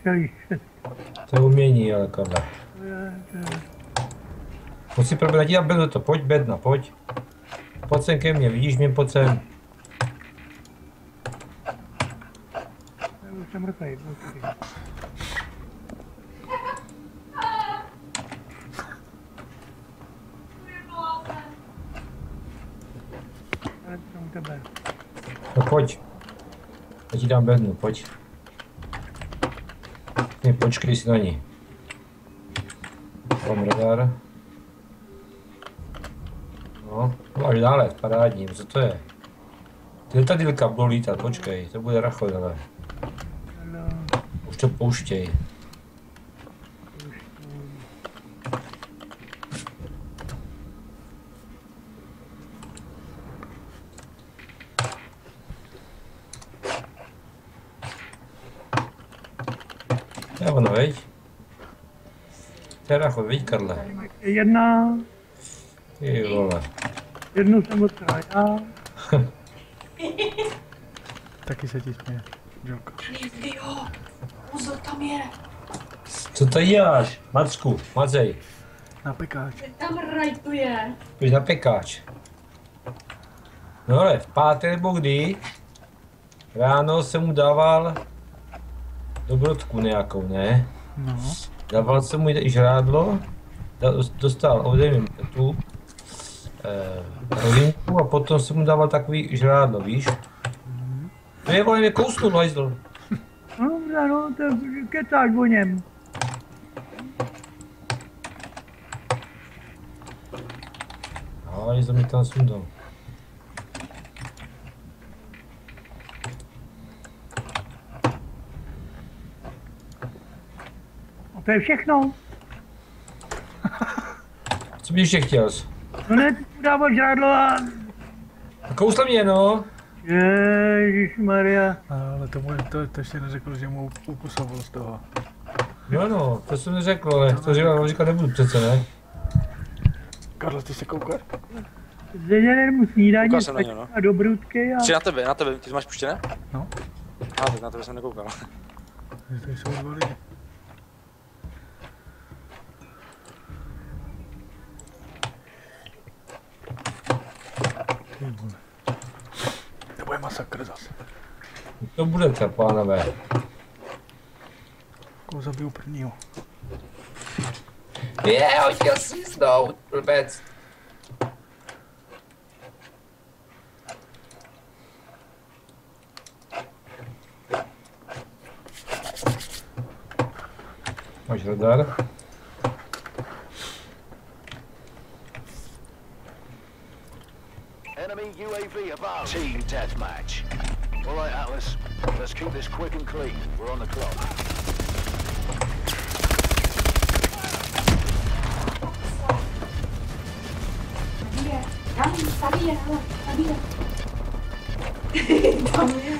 celý. To je umění, ale Karle. Musí probrat, já beru to, pojď bedna, pojď. Pojď sem ke mně, vidíš mě, pojď sem. Už jsem mrtvej, No pojď. Já ti dám bednu, pojď. Počkej si na ní. Mám radar. No, až dále, parádní, co to je? Letadýlka budou lítat, počkej, to bude rachot, ale. Už to pouštěj. Je ono, veď? To je rachot, veď, Karle? Jedna. Ty vole. Jednu jsem odkryl já. Taky se ti směje, Joko. Jo, pozor, tam je. Co to děláš? Macku, mazej. Na pekáč. Tam rajtuje. Půjdeš na pekáč. No ale v páté nebo kdy ráno jsem mu dával dobrodku nějakou, ne? No. Dával jsem mu i žrádlo, dostal ode mě tu rodinku a potom jsem mu dával takový žrádlo, víš? To je vole, mě kousnul, hajzl. No dobře, no, to kecáš o něm. Hajzl mi tam sundal. A to je všechno. Co bys ještě chtěl? No ne, ty dáváš žrádlo a... Kousl mě, no. Ježišmarja. Ale to ještě neřekl, že mu upůsobil z toho. Jo no, to jsem neřekl, ale to říkat nebudu přece, ne? Karlo, ty se koukáš? Zjeděný mu snídaní Koukal jsem na něj, no. a do brudky a... Tři na tebe, ty to máš puštěné? No. A tak na tebe jsem nekoukal. Tady jsou dva lidi. Ty vole. To bude masakr zase. To budete, pánové. Koho zabiju prvního? On chtěl svíznout, blbec. Máš radar? Enemy UAV above. Team deathmatch. All right, Atlas. Let's keep this quick and clean. We're on the clock. Tady je, hele, tady je. Tam je.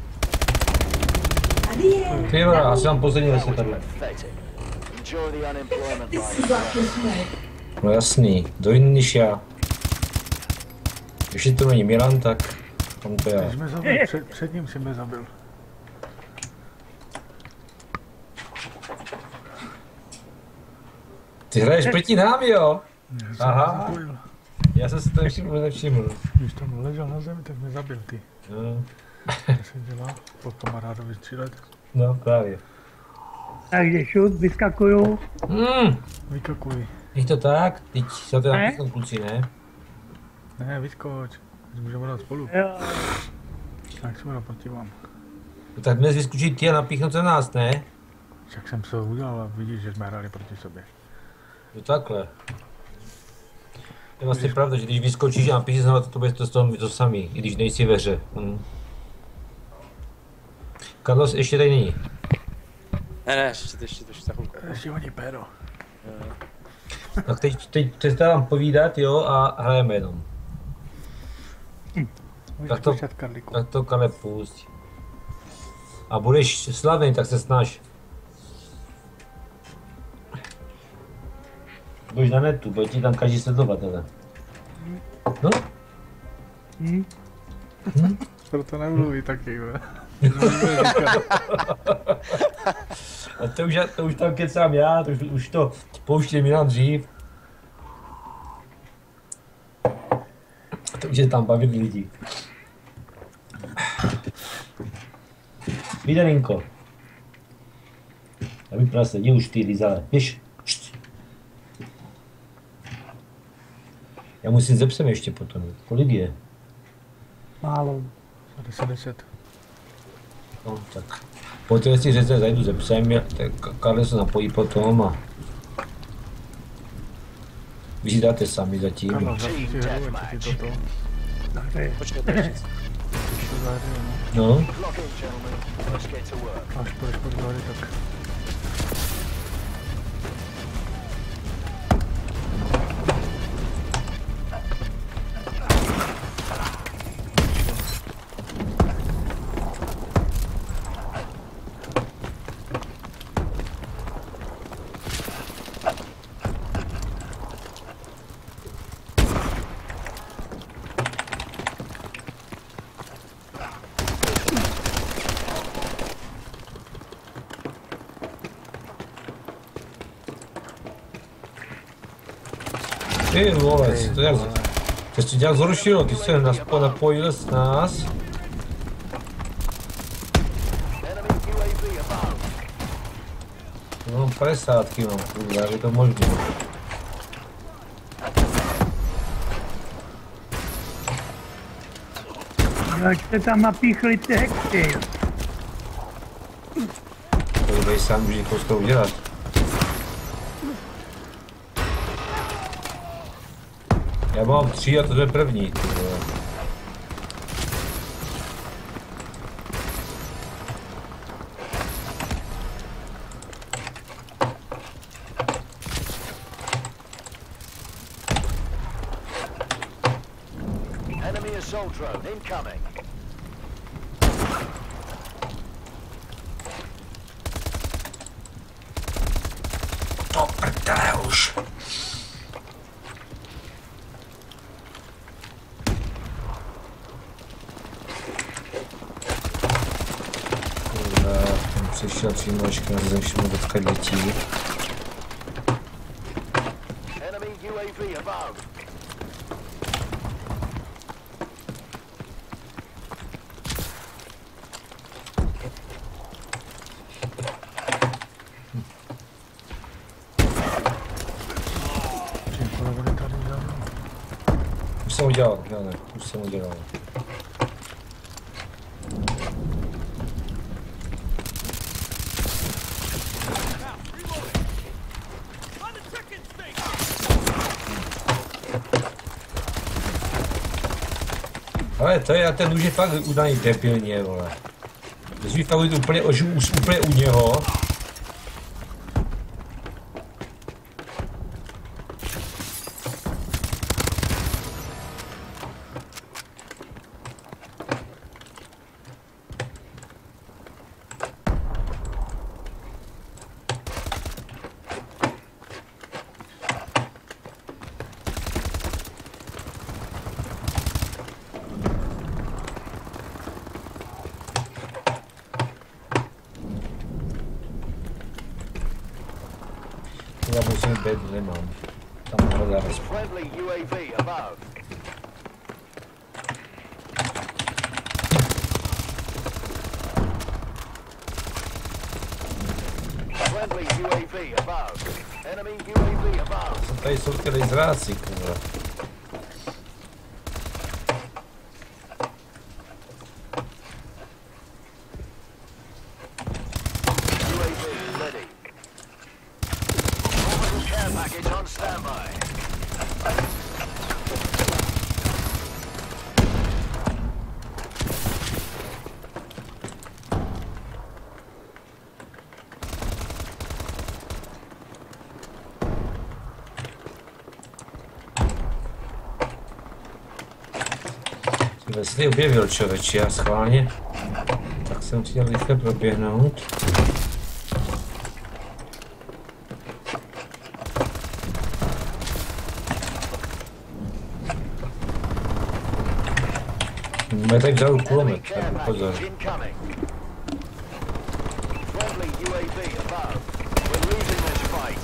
Tady je. Ty vole, asi mám poslední lesy tohle. Enjoy the unemployment Ty line. jsi zákeřnej. No jasný, kdo jiný než já. Když to není Milan, tak tam to já. Když mě zabil, před ním si mě zabil. Ty hraješ proti nám, jo? Já jsem Aha. zapojil. Já jsem si to ještě vůbec nevšiml. Když tam ležel na zemi, tak mě zabil ty. No, To se dělá po kamarádovi střílet. no právě. Takže šut, vyskakuju. Vykakuj. Je to tak? Teď se to Ne? napíchnout kluci, ne? Ne, vyskoč. Můžeme dát spolu. Jo. Tak se naproti vám. No, tak dnes vyskočí ty a napíchnout se nás, ne? Však jsem to udělal a vidíš, že jsme hráli proti sobě. No takhle. Je vlastně pravda, že když vyskočíš a napíšeš znovu, to bude to samý, i když nejsi ve hře. Carlos ještě tady není. Ne, ještě za chvilku. Ještě oni péro. Tak teď přestávám povídat, jo, a hrajeme jenom. Můžeš to- počkat, Karlíku. Tak to, Karle, pusť. A budeš slavný, tak se snaž. Budeš na netu, bude ti tam každý sledovat, ale. No, Proto nemluví taky, jo. A to už tam kecám já, to už to pouštím jinam dřív. To už je tam bavit lidi. Vydarinko. Já vypadá se, jdi už ty Lizale, běž. Já musím ze psem ještě potom, kolik je? Málo. 10. No tak. Potom jestli řece zajdu ze psem, tak Karle se napojí potom a vy si dáte sami zatím. Karlo, zapni si hru, ať ti toto. Hře. Počkej, to ještě. Když to zahřeje, No, Lock in, gentlemen. Let's get to work. no. Až půjdeš pod zády, tak... ty vole, to se nějak zhoršilo, ty se napojil s nás. Enemy UAV above. No 50 mám, kurva, jak je to možné. Jak jste tam napíchli ty hekty? Podívej sám, může to s tou udělat. Já mám 3 a to je první, ty vole. Enemy assault drone incoming. To prdele už. Kurva, ten přišel přímočka, nevzemším odkud letí. Enemy UAV above. Čím polevili tady vzadu? Už jsem udělal, já ne, už jsem udělal. Ale to je, ten už je fakt udaný debilně, vole. Když mi fakt úplně už úplně u něho. Já musím být, nemám. Tam hledá respekt. Friendly UAV above. Friendly UAV above. Enemy UAV above. Tady jsou ty laseráci, kurva. UAV ready. Orbital care package on standby. Leslie objevil člověče, já schválně. Tak jsem chtěl rychle proběhnout. Máme tady vzadu Enemy kulomet, care tak pozor. package incoming. Friendly UAV above. We're losing this fight.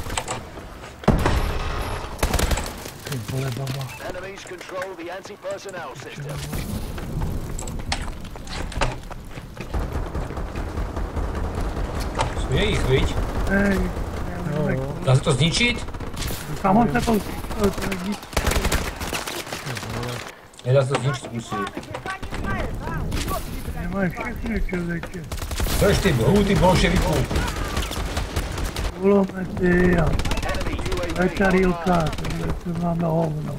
Ty vole, baba. Enemies control the anti-personnel system. Jsou jejich, viď? Hej, Jo. Dá se to zničit? samo se to nic. Nedá se to zničit, zkusí. Nemáš všechny člověče. Tož ty hůty bolševiků. Kulomety a Enemy UAV letarilka, online. to máme hovno.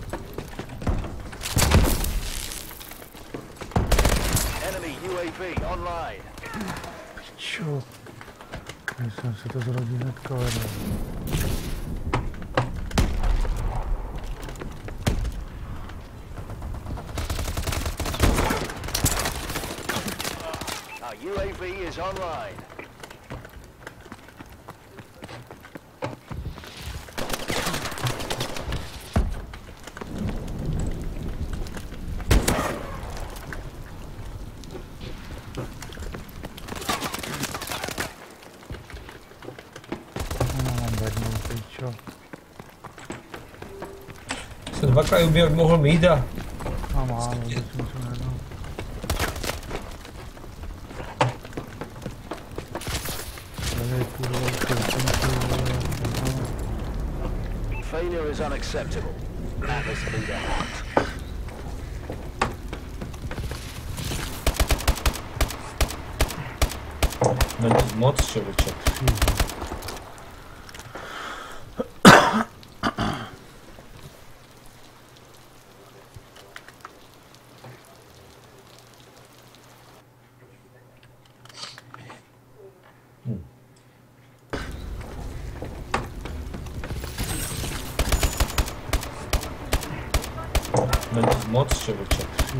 Enemy UAV online. Čo? Já jsem se to zrodil hnedka vedle. Our UAV is online. Mám bednou, ty čo? Jsem dvakrát uběl, mohl mít a... A málo, to si musím najednou. Tady kurva, Failure is unacceptable. Atlas leader out. No moc člověče. No moc člověče.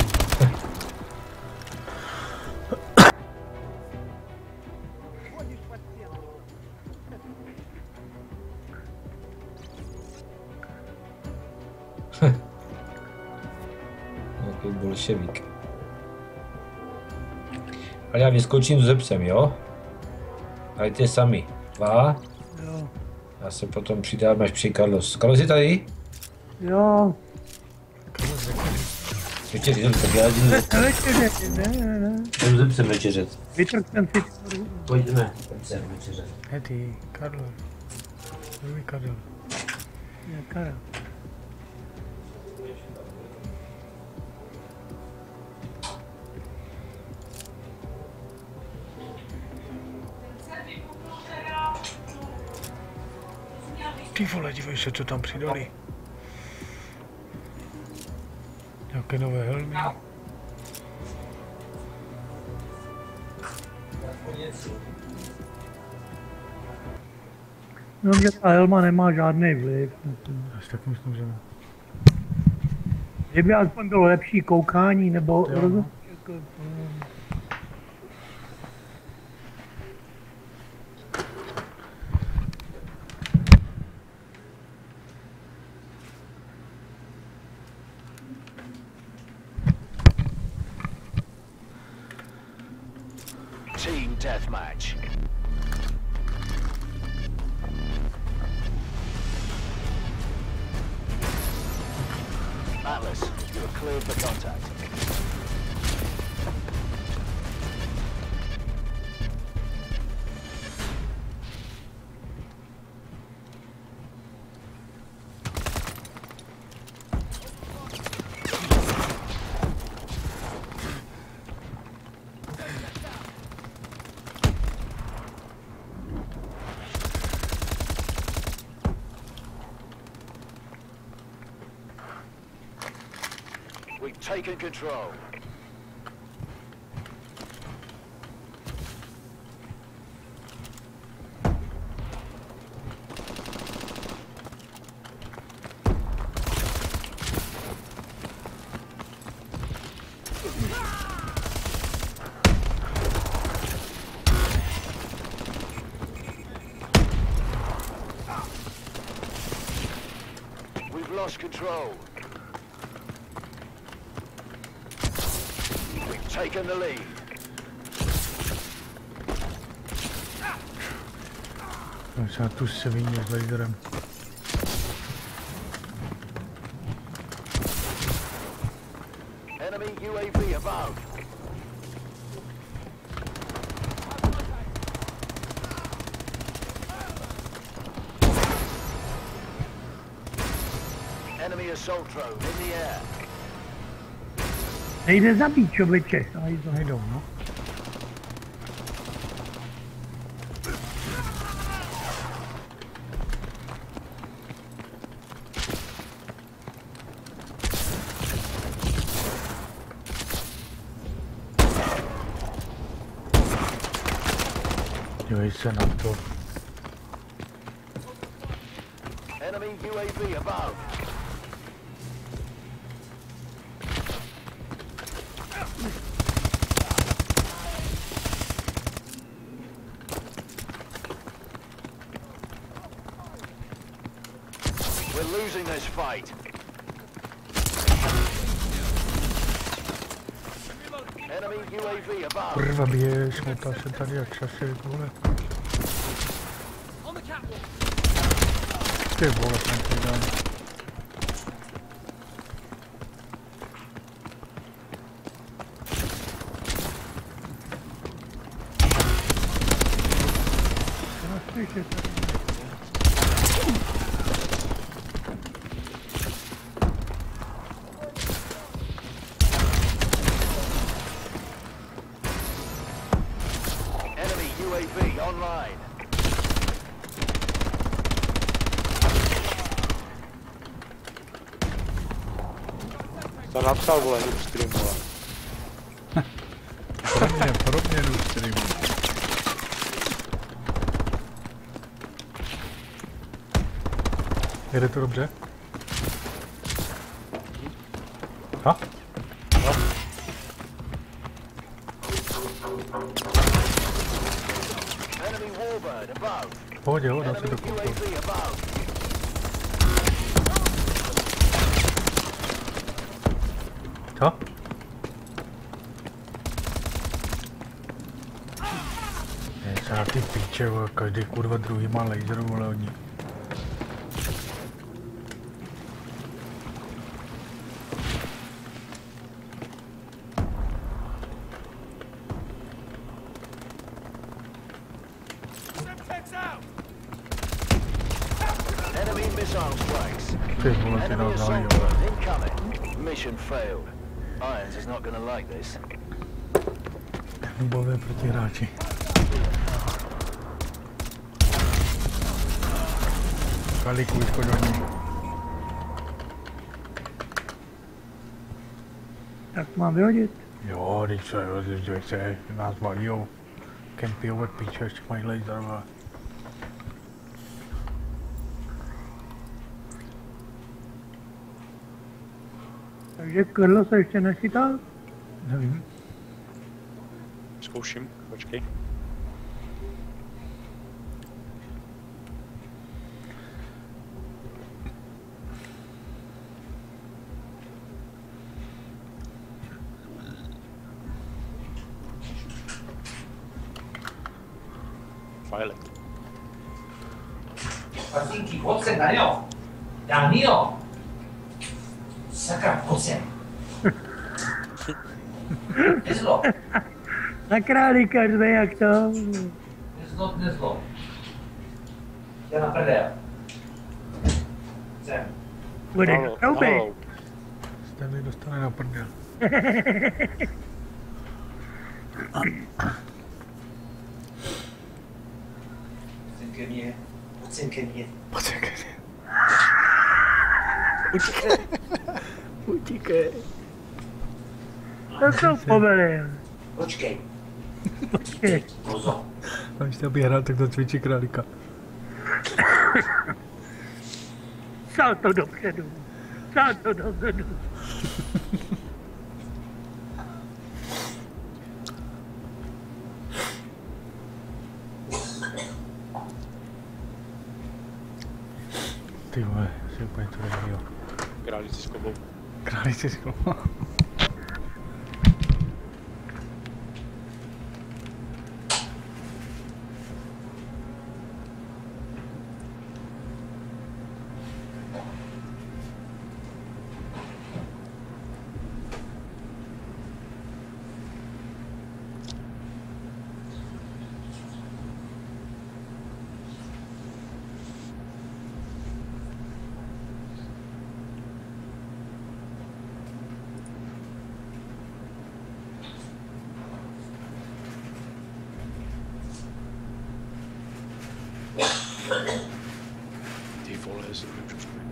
Nějaký bolševik. Ale já vyskočím s zepsem, jo? Ale ty sami. 2. Jo, Já se potom přidám až při Carlos. Carlos je tady? jo. Ještě říct, tak já jdu Večeřet, ne. jdu zepsem večeřet. Vytrhl jsem si Pojďme, zepsem večeřet. Hedy, Karlo. Druhý Karlo. nějaká. Ty vole, dívej se, co tam přidali. Nějaké nové helmy. No, že ta helma nemá žádný vliv. Až tak myslím, že ne. Kdyby aspoň bylo lepší koukání, nebo Jo. rozumíš, jako, Team deathmatch. Atlas, you are cleared for contact. We've taken control. We've lost control. We've taken the lead. Třeba tu svině s laserem. Enemy UAV above. Enemy assault drone in the air. Nejde zabít člověče. Nejdou, no. Dívej se na to. Enemy UAV above. We're losing this fight. Enemy UAV above. Kurva běž, motal se tady jak šašek, vole. Ty vole, jsem to dal. Enemy UAV online. To napsal, vole, hru stream, vole. Podobně jdu stream. Jede to dobře? Ha? Enemy warbird above. V pohodě, jo, dá se to Enemy koupit. UAV above. Co? Třeba ty píče, vole, každý kurva druhý má laser, vole, od ní. Enemy missile strikes. Ty vole, ty Enemy nás assault nalí, vole. drone incoming. Mission failed. Irons is not gonna like this. Nubové protihráči. Kaliku vyškodení. Tak mám vyhodit. Jo, když se nás valíjou. Kempijou jak píče, ještě mají laser, vole. Takže Krlo se ještě nechytal? Nevím. Zkouším, počkej. Violet. Patinky, pojď sem, Danio. Danio. Sakra, pojď sem. Nezlo, Na králíka řve jak to. nezlo. Jde na prdel. Sem. Bude hrouby. Stanley dostane na prdel. Pojď sem ke mně. Utíkej. To jsou povelil. Počkej. Počkej. Pozor. A když to hrál, tak to cvičí králíka. Salto dopředu. Salto dopředu. Ty vole, si úplně to nevíjo. Králici s kobou. Králíci s klobou. Ty vole, jestli nemůžu spojit.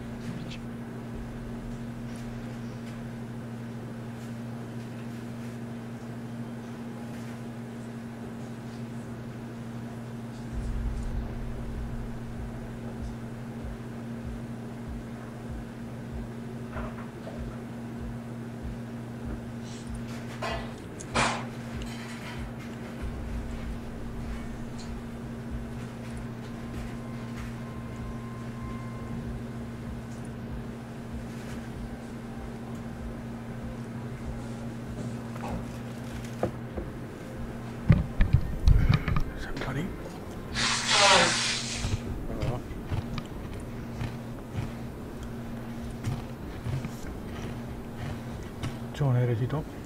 Jsem tady. Jo. Čo, nejde ti to?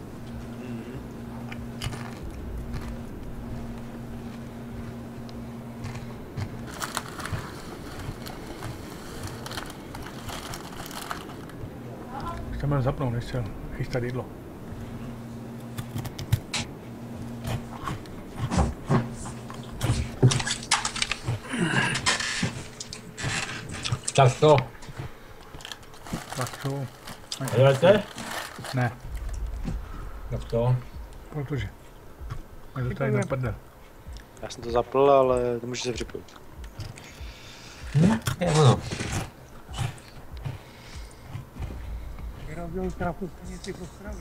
Chceme zapnout, než se chystat jídlo. Tak to, Tak to... jdete? Ne, Tak to. protože... Mě to tady do prdel. Já jsem to zapl, ale nemůžu se připojit. Je ono. Vyrazil trafu stanici v Ostravě.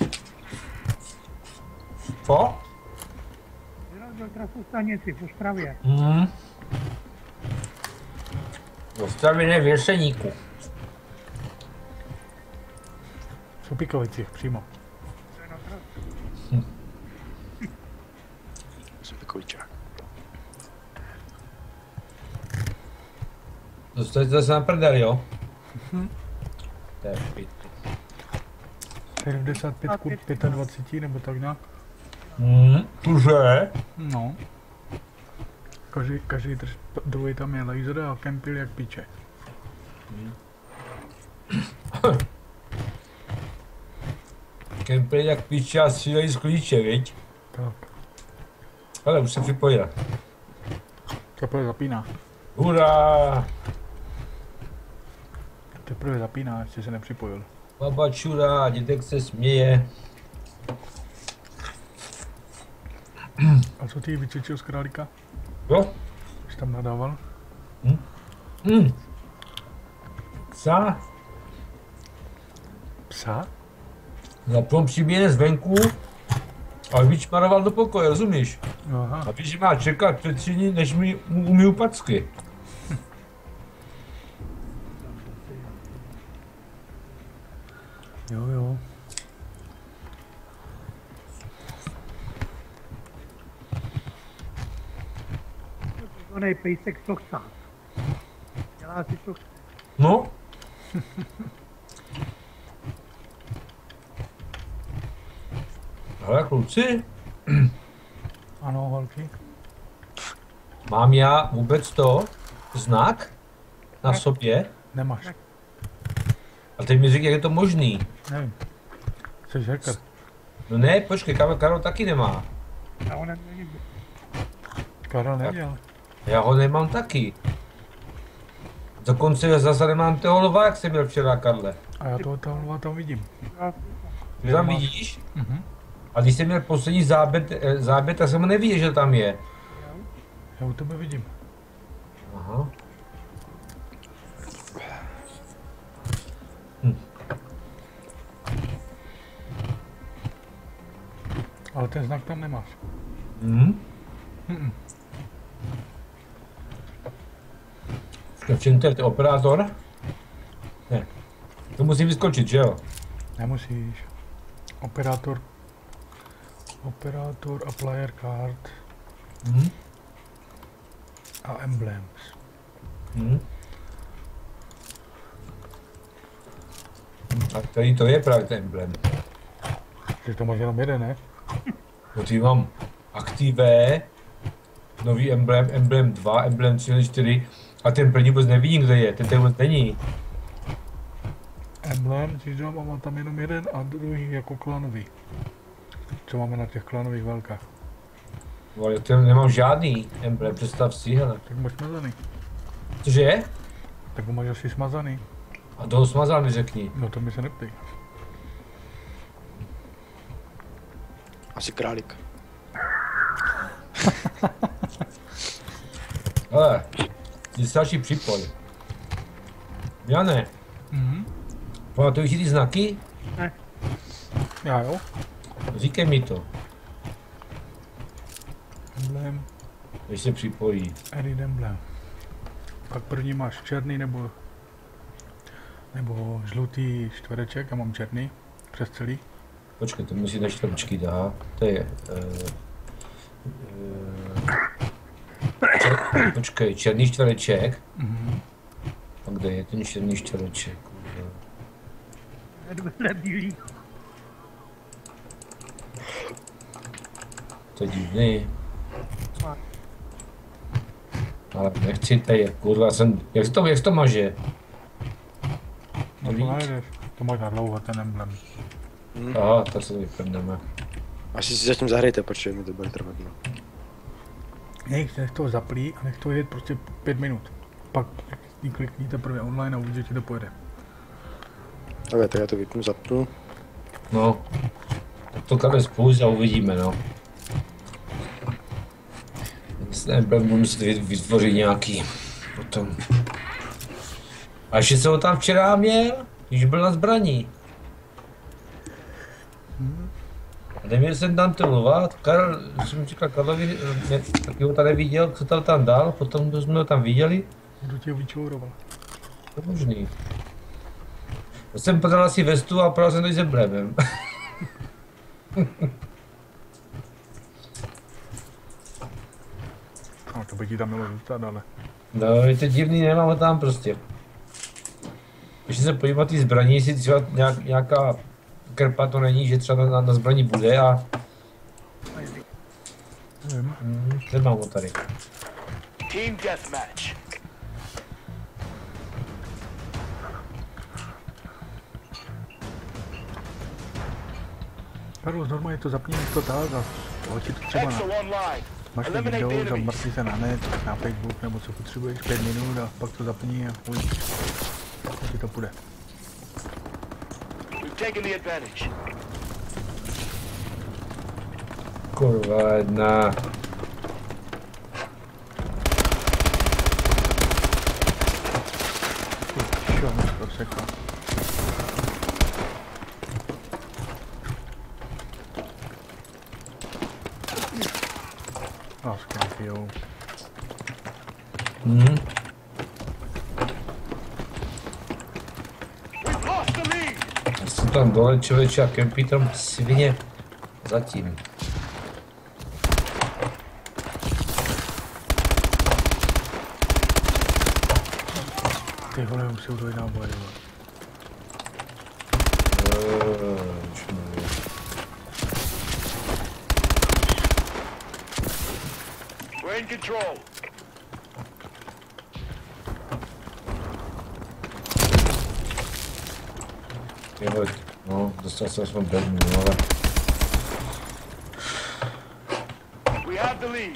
Co? Vyrazil trafu stanici v Ostravě. V Ostravě ne, v Jeseníku. V Supikovicích přímo. To je na trasu. Jsem takovýčák. Dostanete zase na prdel, jo? To je pit. 75 ku 25 nebo tak nějak. Tuže? No. Každý druhý tam je laser a kempil jak piče. Kempy jak píče a střílejí z klíče, viď? Tak. Ale už se připojil. Teprve zapíná. Hurá! Teprve zapíná, ještě se nepřipojil. Baba čurá, dětek se směje. A co ty vycvičil z králíka? Jo? Jsi tam nadával? Psa? Psa? Zapom přiběhne zvenku a vyčmaroval do pokoje, rozumíš? Aha. A víš, že má čekat před 3 dny, než mu umyju packy. Jo, jo. Onej pejsek sochcák. Dělá si to. No? Hele, kluci, Ano, holky. mám já vůbec to znak na sobě? Nemáš. A teď mi říká, jak je to možný. Nevím. Jsi hacker. No ne, počkej, Karol taky nemá. A ona není. Karel nedělal. Já ho nemám taky. Dokonce zase nemám toho lva, jak jsem měl včera, Karle. A já toho tam lva tam vidím. Ty tam vidíš? Mhm. A když jsem měl poslední záběr, tak jsem ho neviděl, že tam je. Já u tebe vidím. Aha. Ale ten znak tam nemáš. V čem to je operátor? Ne. To musí vyskočit, že jo? Nemusíš. Operátor a player card a emblems. A tady to je právě ten emblem. Že to máš jenom jeden, ne? No ty mám Active, nový emblem, emblem 2, emblem 3, 4 a ten první vůbec nevidím, kde je, ten tady vůbec není. Emblem, říkám, a mám tam jenom jeden a druhý jako klanový. Co máme na těch klanových válkách. Vole, to nemám žádný emblem, představ si, hele. Tak máš smazaný. Cože? Tak ho máš asi smazaný. A toho smazal mi řekni. No to mi se neptej. Asi králík. Hele, ty se další připoj. Jane, pamatuješ si ty znaky? Já jo? Říkej mi to, Emblem, když se připojí. edit emblem. Pak první máš černý nebo žlutý čtvereček, já mám černý, přes celý. Počkej, to musí načítat, počkej, aha. To je... počkej, černý čtvereček. A kde je ten černý čtvereček? Vedle bílý. To je divný. Ale nechci tady, kurva, jak to maže? No to najdeš, to máš na dlouho ten emblem. Aha, tak se to vyprdneme. Asi si zatím zahrajte, protože mi to bude trvat. No. Nech to zaplí a nech to jet prostě 5 minut. Pak klikníte prvně online a uvidíte, že ti to pojede. Ale tak já to vypnu, zapnu. No, tak to klademe spolu a uvidíme, no. Budu muset vytvořit nějaký potom. A ještě jsem ho tam včera měl, když byl na zbraní. A neměl jsem tam ty lovat, Karel, jsem říkal Karlovi, taky ho tady viděl, co to tam dal, potom jsme ho tam viděli. Budu tě vyčouroval. To je možný. Já jsem podal asi vestu a prodal jsem to s emblem. No to by ti tam mělo zůstat, ale... No, je to divný, nemám ho tam prostě. Ještě se podívat ty zbraní, jestli třeba nějaká krpa to není, že třeba na zbraní bude a... Nevím. Nemám ho tady. Team deathmatch. Karol, normálně to zapni to tak a hoď to třeba na... Exo online. Máš to video, zamrtí se na net, na Facebook nebo co potřebuješ, 5 minut a pak to zapni a uvidíš, jak ti to půjde. We've taken the advantage. Kurva jedna. Čo, mi to sekla. No, skamfijou. We've lost the lead. Já jsem tam dole člověče a kempí tam svině. Zatím. Ty vole, už jsou dojít náboje. We're in control. Jo, no, dostal jsem aspoň bednu, ale... We have the lead.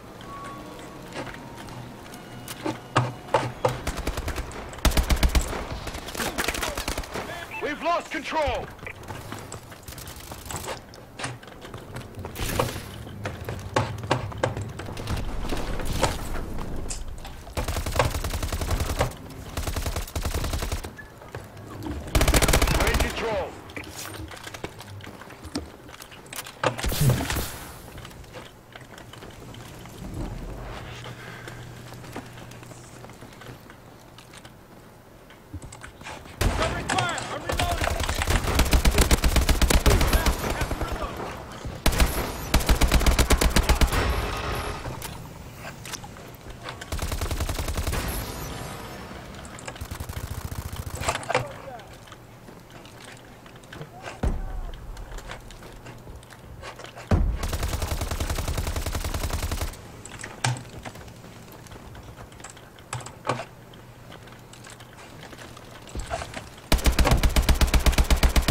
We've lost control. We're in control.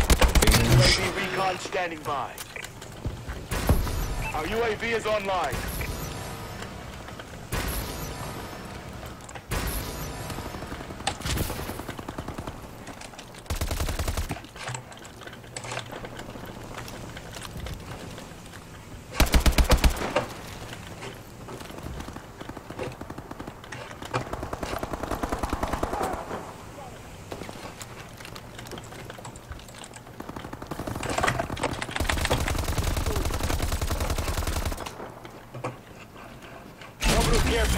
UAV recon standing by. Our UAV is online.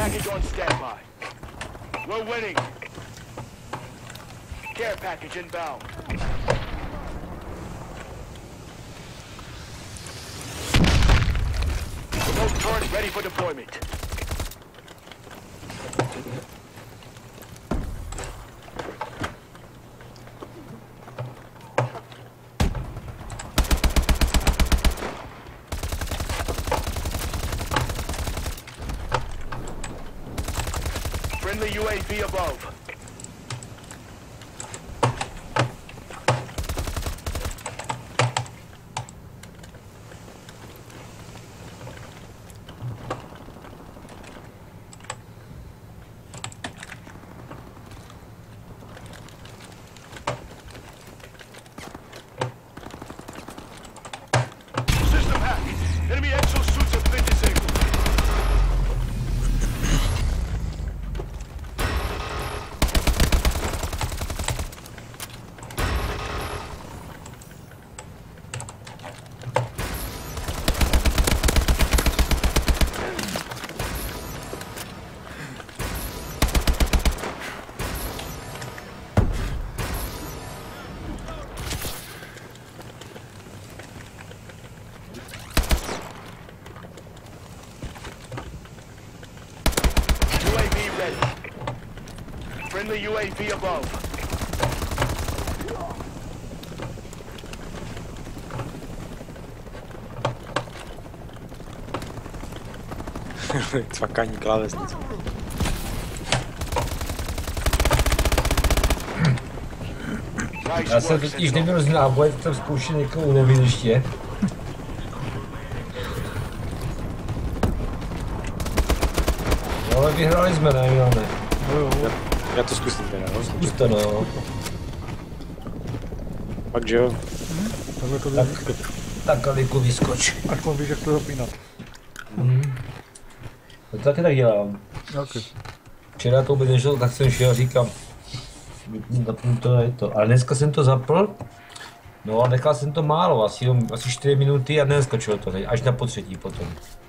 package on standby. We're winning. Care package inbound. Remote turret ready for deployment. Friendly UAV above. System hacked. Enemy exosuits have been disabled. UAV ready. Friendly UAV above. Cvakání klávesnice. Nice Já jsem work, totiž Sentinel. neměl z náboje, jsem zkoušel někomu nevěděště. No, ale vyhráli jsme, ne, Milane? Já to zkusím teda, no. Zkus to, no. Pak že jo. Takhle to Tak, jde. tak Aliku, vyskoč. Až mám víš, jak to zapínat. To taky tak dělám. Ok. Včera to vůbec nešlo, tak jsem šel a říkám, zapnu to, je to. Ale dneska jsem to zapl, no a nechal jsem to málo, asi 4 minuty a neskočilo to, až na potřetí potom.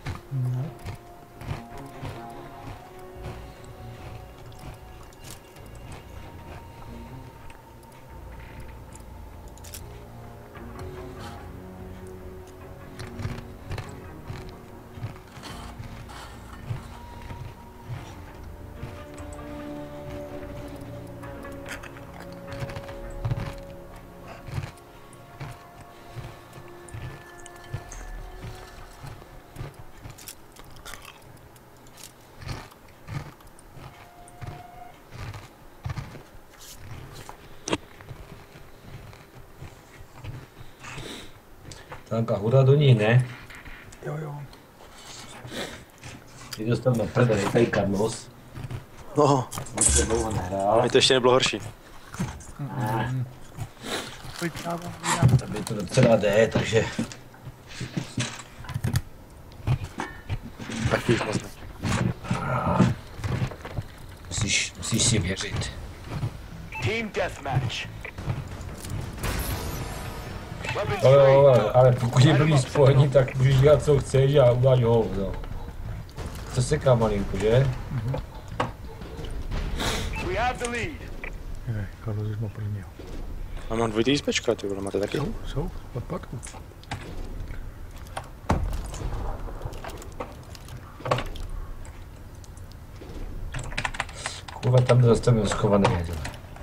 Tanka hura do ní, ne? Jo, jo. Ty dostal na prdeli, tady Carlos. No, Moc se dlouho nehrál. mi to ještě nebylo horší. Tam je to docela jde, takže Taky už moc ne. musíš si věřit. Team deathmatch. Weapons Ale pokud je blíž spojení, tak můžeš dělat co chceš a udělat ho, no. Co se ká malinko, že? We have the lead. Ne, Carlos už má prvního. A mám dvojitý ISPčka, ty vole, máte taky? Jsou, v odpadku. Kurva, tam zastavil schovaný jeden.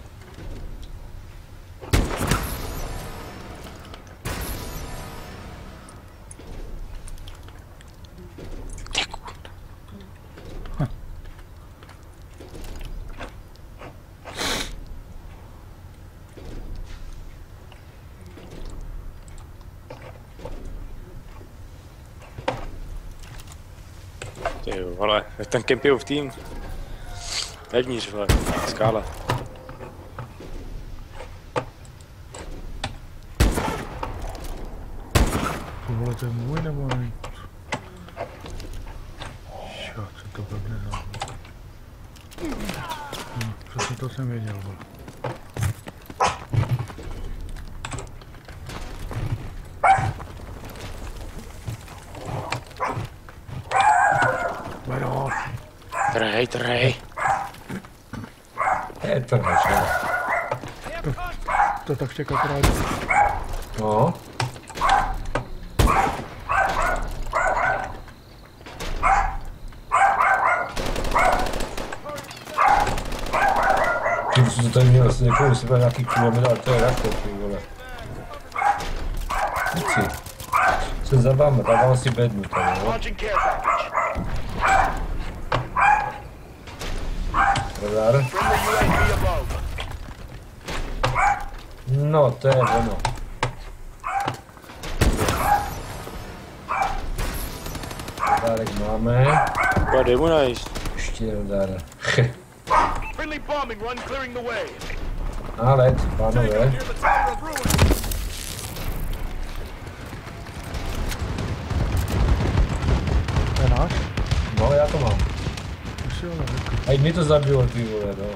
Ty jo, vole, ten kempijův tým. Vevnitř, vole, skála. Ty vole, to je můj nebo ne? Čo, co to blbne za... Přesně to jsem věděl, vole. Bajdo! Trhej. Je to že? To tak čeká právě. No. Když jsem to tady měl asi někoho sebe nějaký kilometr, ale to je jako, ty vole. Kluci. Se zabáme, dávám si bednu tady, jo. Launching care package. Radar. Friendly UAV above. No, to je ono. Radárek máme. Dej mu najít. Ještě radar. Friendly bombing run clearing the way. Ale, pánové. To je náš? No, já to mám. Už jo, nevím. A i mi to zabilo, ty vole, no.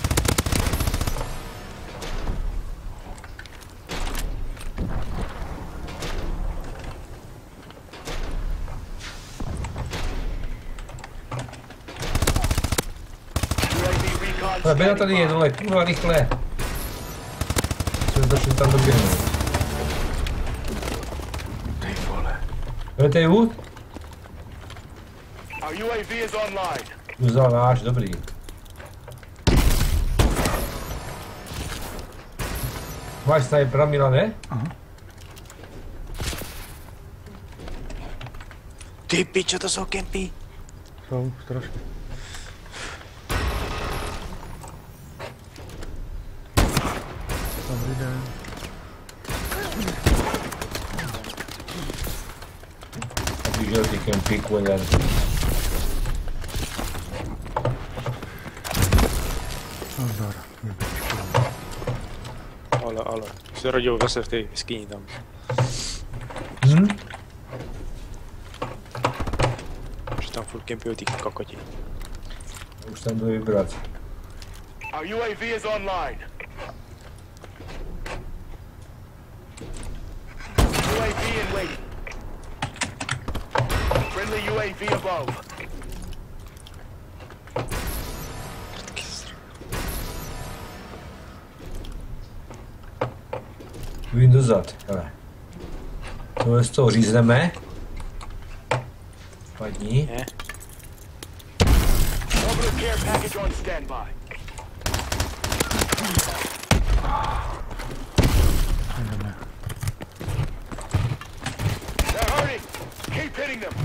UAV recon Ale byla tady standing je by. dole, kurva, rychle. Jsem začal tam doběhnout. Ty vole. Jdete jít? Our UAV is online. Vzal náš, dobrý. Máš snajpera, Milane? Ty pičo, to jsou kempy. Jsou strašně. Dobrý den. A vyžel ty kempíku jeden. Nazdar. Ale. Se rodil zase v té skýni tam. Že tam furt kempují ty kokoti. Už tam jdu vybrat. Our UAV is online. UAV in waiting. Friendly UAV above. Jdu dozad, hele. Tohle z toho řízneme. Padni. Ne? Orbital care package on standby. They're hurting. Keep hitting them.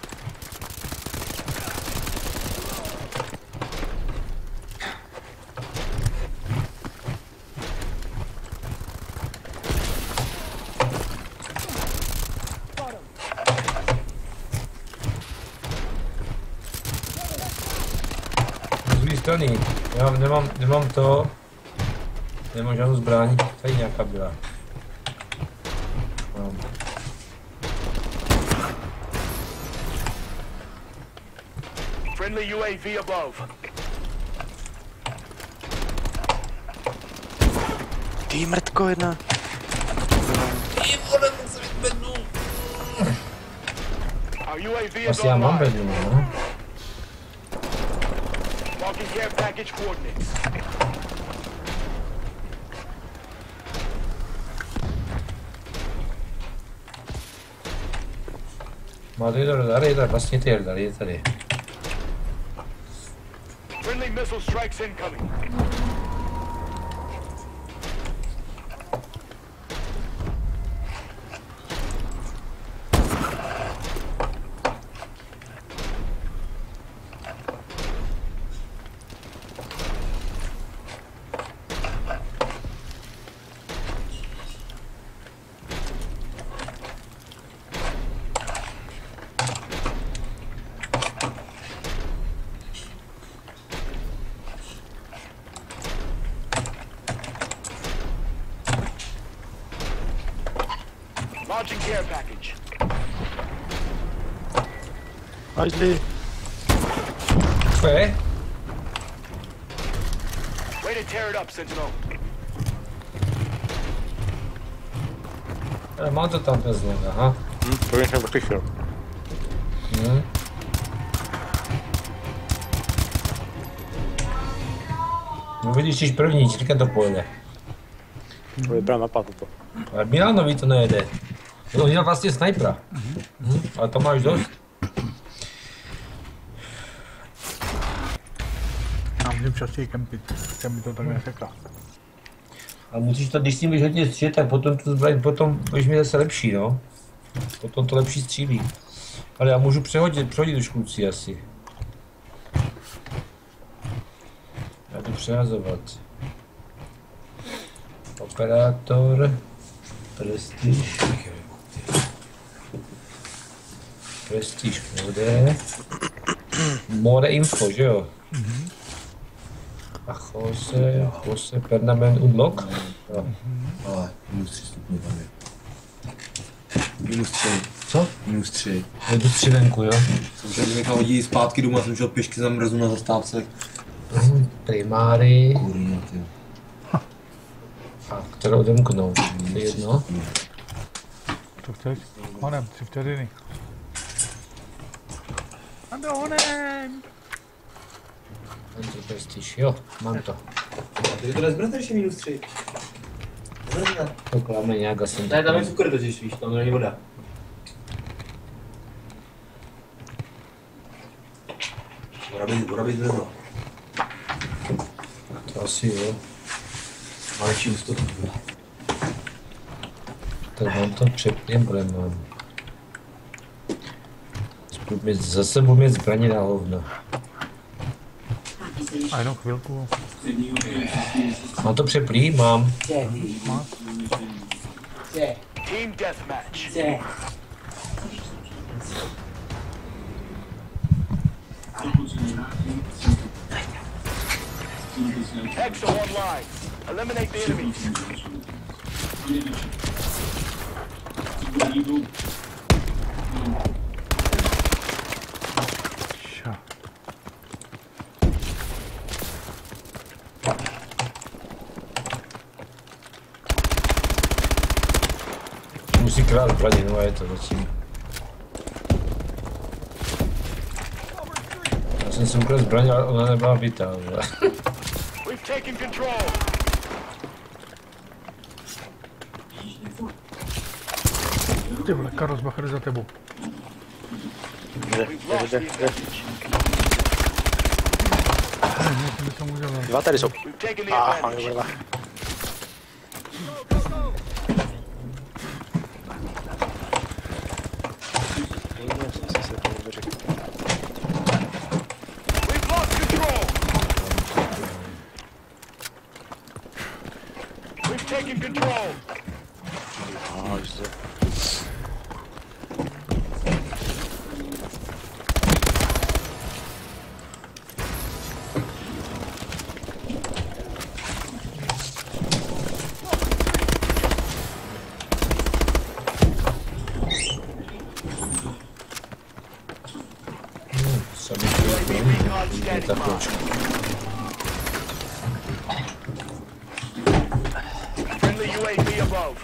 Z druhé strany. Já nemám to. Nemám žádnou zbraň. Tady nějaká byla. Mám. Friendly UAV above. Ty mrtko jedna. Our UAV is Asi já mám online. bednu, no. Marking care package coordinates. Má tady radar, vlastně ty radar, je tady. Friendly missile strikes incoming. Launching care package. Ajde. Co je? Way to tear it up, Sentinel. Mám to tam bez noga, aha. To jsem přišel. No vidíš, jsi první, říkám to pojede. To vybrám na to. Ale Milanovi to nejede. To měl vlastně snajpera. Ale to máš dost. Já můžu častěji kempit, jsem mi to tak neřekla. A musíš to, když s tím budeš hodně střílet, tak potom tu zbraň, potom budeš mít zase lepší, no. Potom to lepší střílí. Ale já můžu přehodit už kluci asi. Já jdu přehazovat. Operátor. Prestiž. Prestiž bude. More info, že jo? A Jose, permanent unlock. Ale -3 stupňů tam je. -3. Co? -3. Jdu 3 venku, jo? Jsem chtěl, že nechal hodit zpátky domů, já jsem šel pěšky za mrazu na zastávce. Primáry. Kurňa, ty. A kterou odemknout? To je jedno. Co chceš? Honem, 3 vteřiny. Androhonem! Prestiž, jo, mám to. A ty to nezbrate, ještě -3. To kláme nějak asi. Ne, tam je cukr totiž, víš, tam není voda. Voda být zrezla. To asi jo. Ale čím to tam bylo? Tak mám to přepněm, mám. Zase budu mít zbraně na hovno. A jenom chvilku. Mám to přeplý? Mám. Team deathmatch. Exo online. Eliminate the enemies. Ša. Musí krát zbraně, no a je to zatím. Já jsem si ukradl zbraně, ale ona nebyla bytá, ale... We've taken control. Ty vole, Karlsbacher za tebou. Jde. Mě to může ven. 2 tady jsou. We've taken the Mám advantage. vrla. We've lost control. We've taken control. Ta pločka. Friendly UAV above.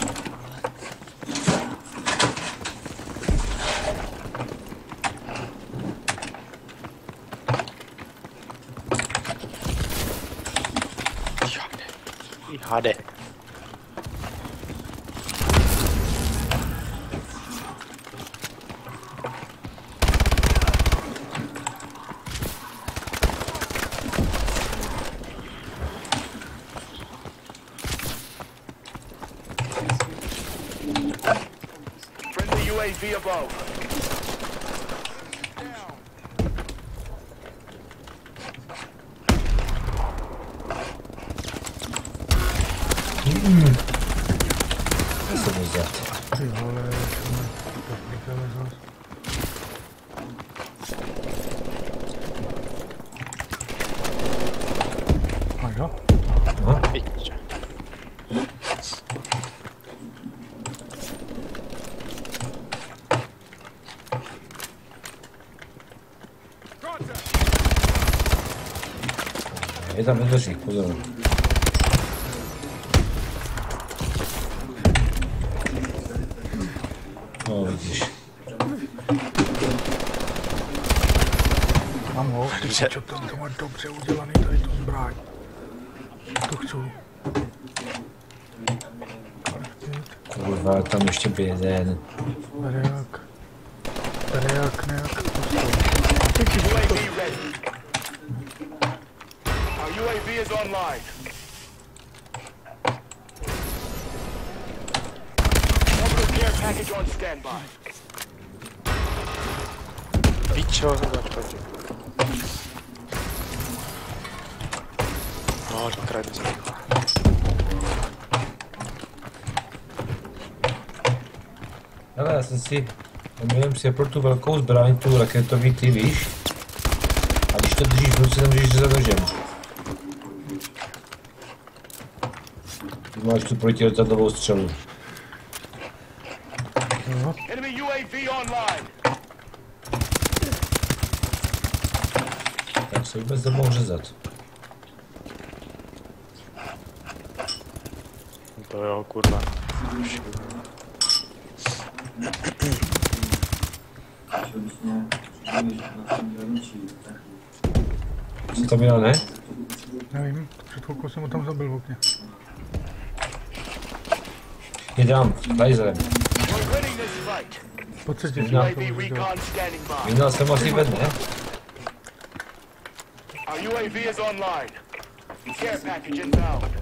HD. Friendly UAV above. To se mi zdat. Ty vole, to prdele zas. A jo? Piče. Je tam nedrží, pozor. No vidíš. Mám ho, ty čo, to má dobře udělaný tady tu zbraň. To chci. Kurva, tam ještě byl jeden. Reak, nějak. UAV ready. Our UAV is online. Orbital care package on standby. Pičo, zaproti. No, dvakrát mi zabil. Ale já jsem si omylem přepl tu velkou zbraň, tu raketový, ty víš? A když to držíš v ruce, nemůžeš za nožem. Ty máš tu protiletadlovou střelu. Enemy UAV online. Tak se vůbec nemohl řezat. To jo, kurva. Co tam měl, ne? Nevím, před chvilkou jsem ho tam zabil v okně. Jedám, laserem. We're winning this fight. Pocitě, že UAV to můžu dělat. recon standing by. Měl jsem asi ved, ne? Our UAV is online. Care package inbound.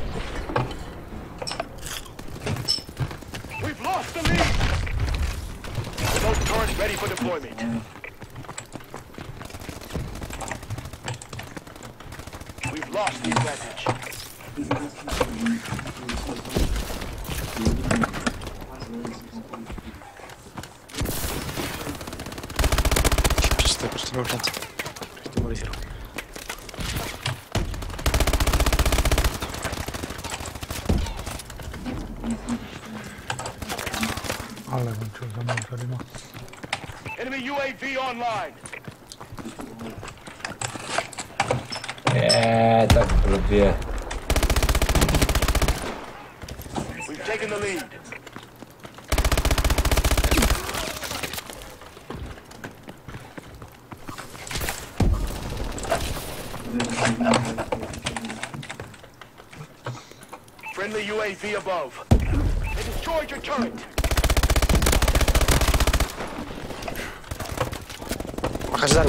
We've lost the lead. Remote turret ready for deployment. We've lost the advantage. Prostě mám šanci. Prostě mohli si ruky. Ale on čo za mnou tady má. Enemy UAV online. Tak blbě. We've taken the lead. Friendly UAV above. They destroyed your turret. Máš zadu.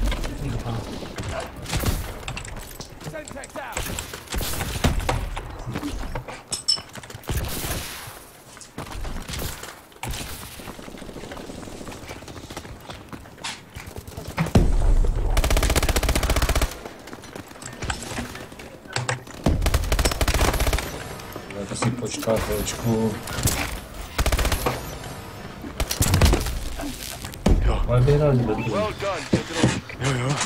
Tak si počká chvíličku. Jo. Ale vyhrali jsme to. Well done, Sentinel. Jo.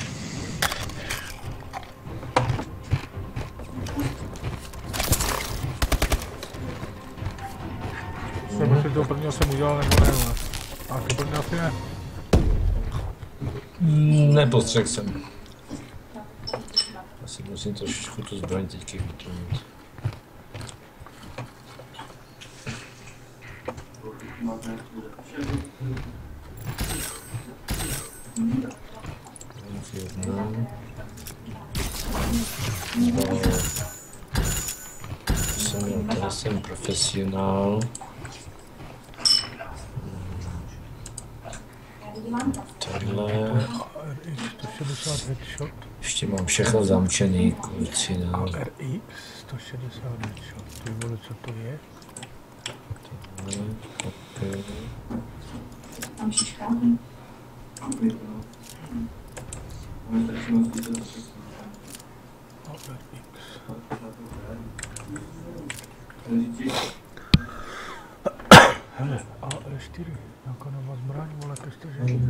Jsem si toho prvního jsem udělal nebo ne, ale. A to první asi ne. Nepostřehl jsem. Asi musím trošku tu zbraň teďky vytunit. Jsem profesionál. Tohle. RX 160 headshot. Ještě mám všechno zamčený, kluci, no. RX 160 headshot. Ty vole, co to je? Okay. Tam šiška. Hele, AE4, nějaká nová zbraň, vole, ke stažení.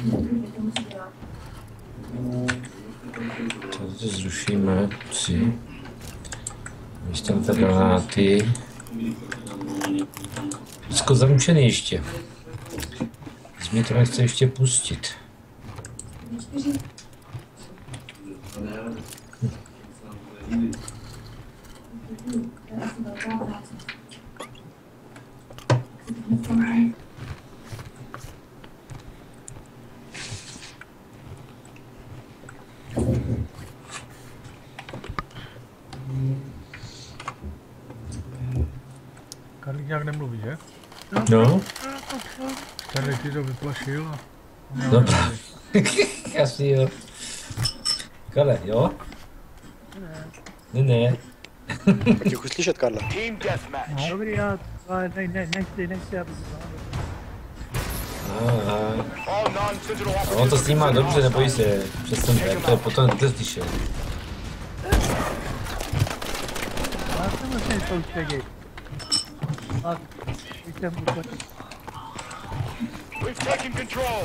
Tady zrušíme, si. Místem ty granáty. Všechno zamčený ještě. Mě to nechce ještě pustit. Karlík nějak nemluví, že? No, Karlík ti to vyplašil a... dobrá. Asi jo. Kale, jo? Ne. Tak tě slyšet, Karle. Team deathmatch. Dobrý, já nechci, aby se All non-sentinel A on to snímá dobře, nebojí se. Přesně tak, to je potom slyšel. já jsem vlastně soustředit. A když jsem uplatil. We've taken control.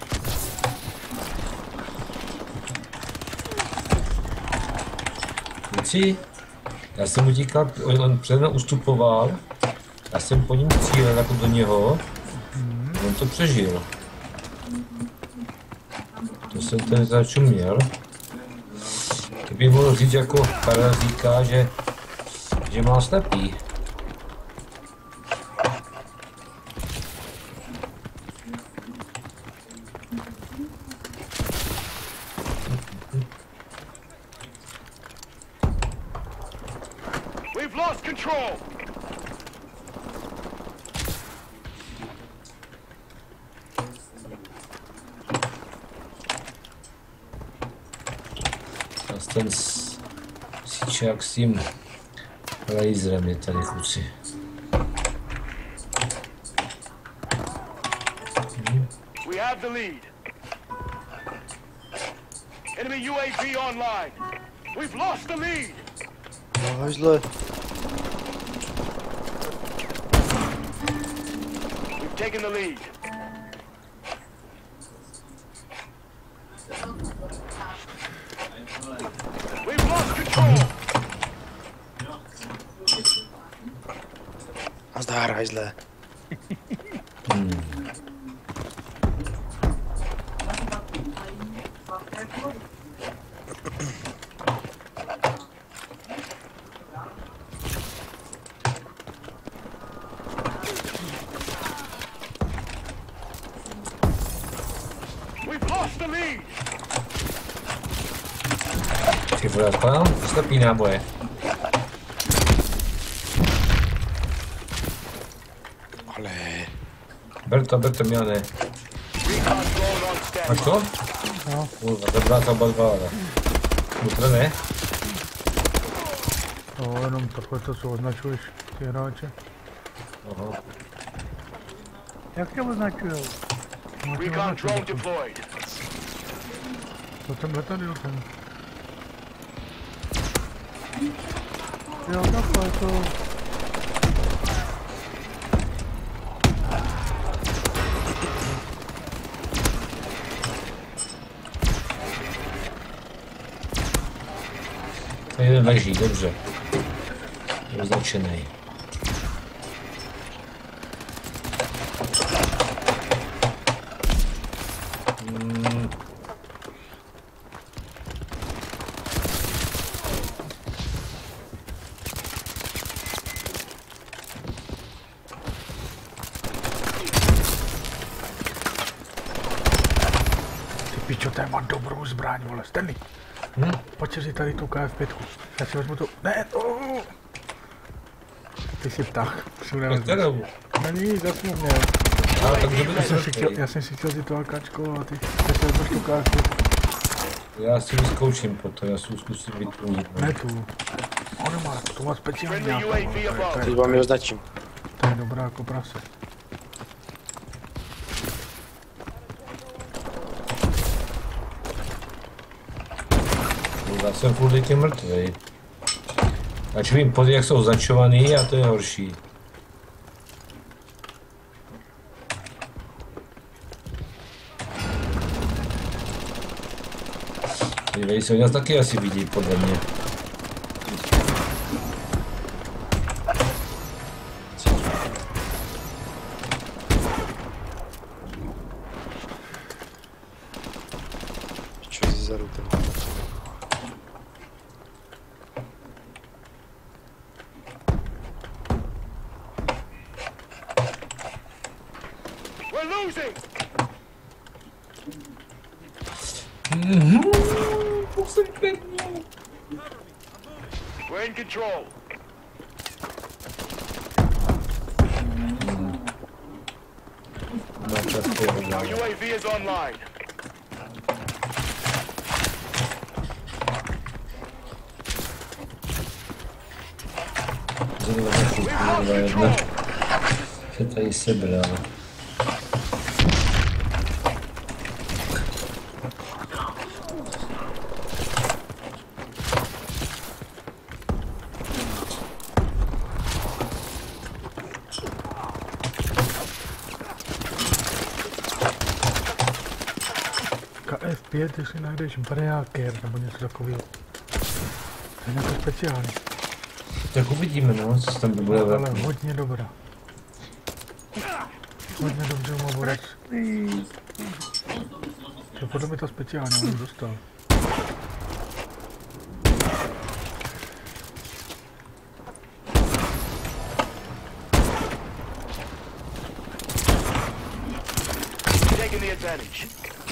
Kluci, já jsem utíkal, on přede mnou ustupoval, já jsem po něm cílel jako do něho, on to přežil. To jsem ten začuměl. Kdybych mohl říct jako Karel říká, že má slepý. We've lost control. Ten sičák s tím laserem je tady, kluci. We have the lead. Enemy UAV online. We've lost the lead. No, zle. We've taken the lead. We've lost control. A zdár, hajzle. We've lost the lead. Ty vole, odpadal? Slepý náboje. Ale... Ber to, Milane. Recon drone on standby. Máš to? No. Kurva, dobrá to oba dva, ale. Mutr ne? No, jenom takhle to, co označuješ ty hráče. Aha. Jak tě označujou? Recon drone deployed. To tenhle tady, ten. Jo, takhle to... Jeden leží, dobře. Je označený. Ty pičo, ten má dobrou zbraň, vole. Stanley. Pojď si tady tu KF5. Já si vezmu to... Ne, to... Ty jsi ptach. Tak kterou? Není, zase mě. Ale tak dobře Já jsem si chtěl vzít to AKčko a ty si vezmeš tu KF5. Já si vyzkouším potom, já si zkusím vytunit. Ne tu. Ono má, to má speciální Friendly nějakou. UAV above. Teď vám je označím. To je dobrá jako prase. Já jsem furt tě mrtvej. Ač vím, jak jsou označovaný, a to je horší. Dívej se, oni nás taky asi vidí, podle mě. Čo si za rutem? We're losing. We're in control. Our UAV is online. Se tady sebral. KF5, jestli najdeš Breaker nebo něco takového. To je něco speciální. Tak uvidíme, no, co tam bude. Ale hodně dobrá. Hodně dobře mu borec. To podle mě to speciální, on dostal. Taking the advantage.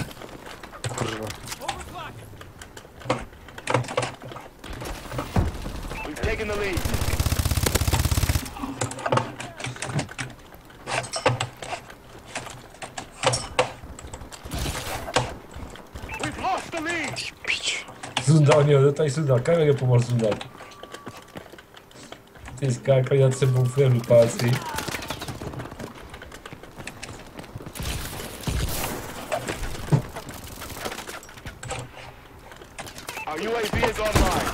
We've taken the lead. We've lost the lead. Sundal mě, tady sundal, Karel je pomohl sundat. Ty skákali nad sebou v hlupáci. Our UAV is online.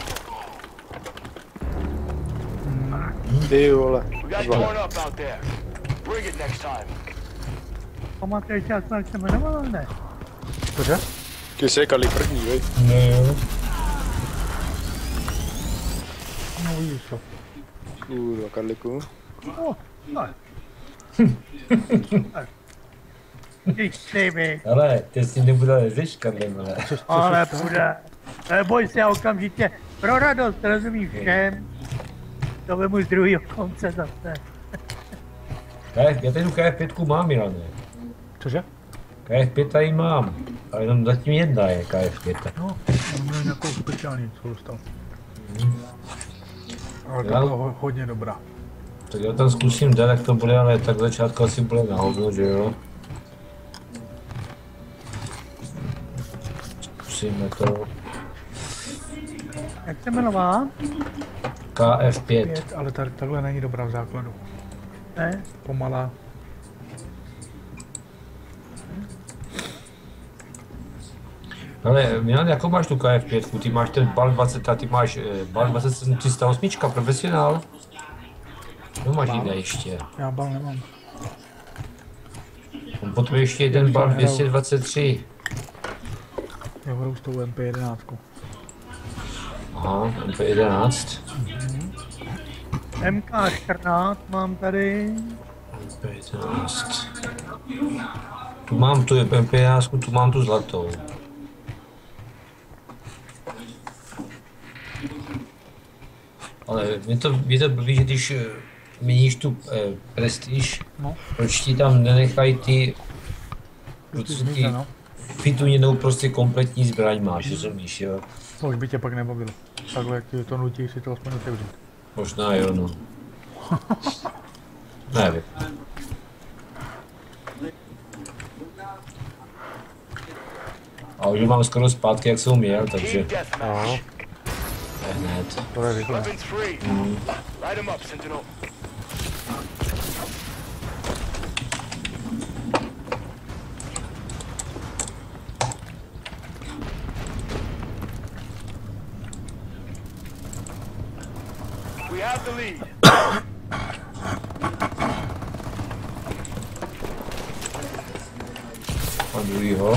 Ty vole. We got torn up out there. Bring it next time. Pamatuješ, jak se jmenoval, ne? Cože? Ty jsi Karli první, vej. No jo. No vidíš to. Kurva, Karliku. Oh, tak. Ty sejmi, Ale, ty si nebude lezeš, Karlem, ale. ale bude. Neboj se, já okamžitě pro radost, rozumíš všem. To vemu z druhého konce zase. Já tady tu KF5 mám, Milane. Cože? KF5 tady mám, ale jenom zatím jedna je KF5. No, on měl nějakou speciální, co dostal. Ale to Já- bylo hodně dobrá. Tak já tam zkusím dát, jak to bude, ale tak začátku asi bude na hovno, že jo? Zkusíme to. Jak se jmenovala? KF5. 5, ale takhle není dobrá v základu. Ne? Pomalá. Ale Milan, jakou máš tu KF5? Ty máš ten BAL 20 a ty máš BAL 27 308 profesionál? No máš někde ještě. Já bal nemám. On potřebuje ještě jeden BAL 223. Já hraju s tou MP11. Aha, MP11. MK14 mám tady. MP11. Tu mám tu MP11, tu mám tu zlatou. Ale mě to blbý, že když měníš tu prestiž, No. proč ti tam nenechají ty Zmizne, no. vytuněnou prostě kompletní zbraň máš, rozumíš, jo? To už by tě pak nebavilo. Takhle, jak ti to nutí si to aspoň otevřít. Možná jo, no. Nevím. A už mám skoro zpátky, jak jsem měl, takže Team deathmatch. hned. To je rychle. Weapons free. Light them up, Sentinel. We have the lead. A druhýho.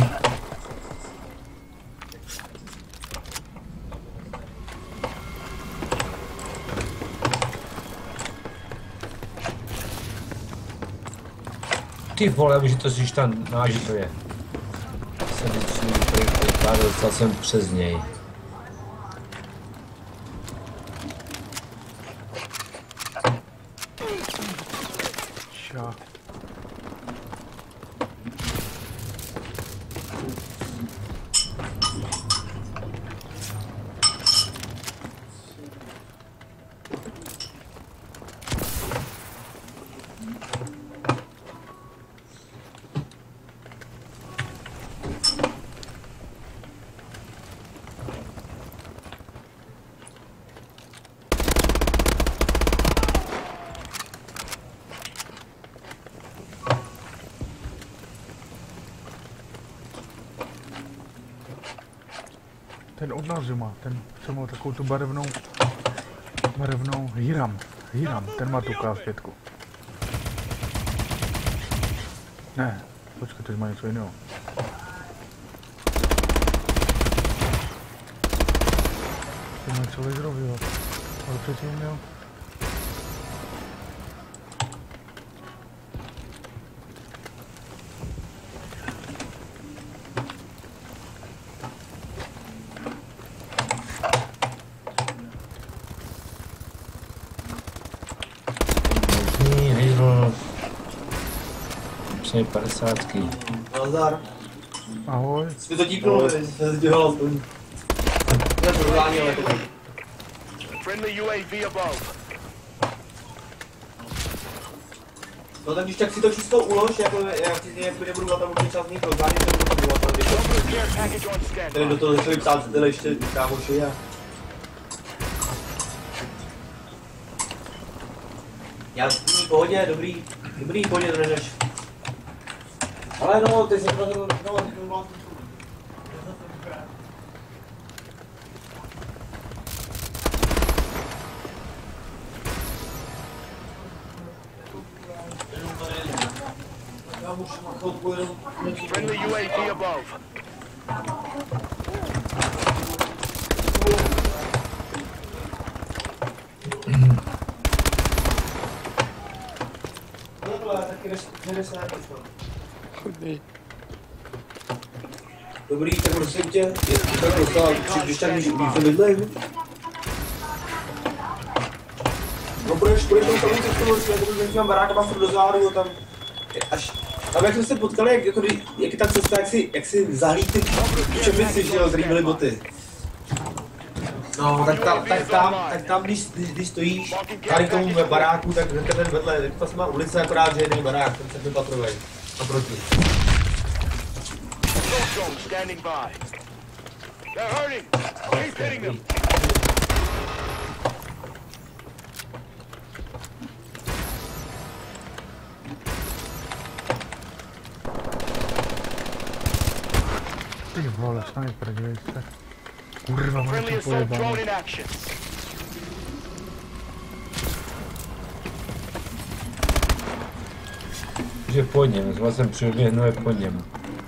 Ty vole, že to si tam náš to je. Dostal jsem přes něj. Šá. ten od nás má, ten co má takovou tu barevnou Hiram, ten má tu K5. Ne, počkej, teď má něco jiného. Teď má něco laserového, ale předtím měl. Přej 50. Nazdar. Ahoj. Jsi to típnul, že se dělal aspoň. Ne pořádání, ale to Friendly UAV above. no tak když tak si to číslo ulož, jako já si nějak nebudu tam určitě čas mít pořádání, to budu podívat, ale když Care package on tady standby. do toho začali psát tyhle ještě kámoši a... Já v pohodě, dobrý pohodě to nejdeš. Ale no, ty jsi to no, Friendly UAV above. Chudný. Dobrý, tak prosím tě, je to dostal, když tak když se bydlej. No budeš tomu samou cestou, já to budu mám barák a mám do záru, tam až... Tam jak jsme se potkali, jak je ta cesta, jak si zahlíd ty čepici, že jo, který byly boty. No, tak tam když stojíš tady k tomu baráku, tak hned ten vedle, to má ulice, akorát, že jeden barák, ten 7 patrovej, naproti. Zone standing by. They're hurting. Keep hitting them. Ty vole, sniper, dívej se. Kurva, mám Friendly to assault drone pojebané. in action. Že po něm, zval jsem přiběhnu je po něm.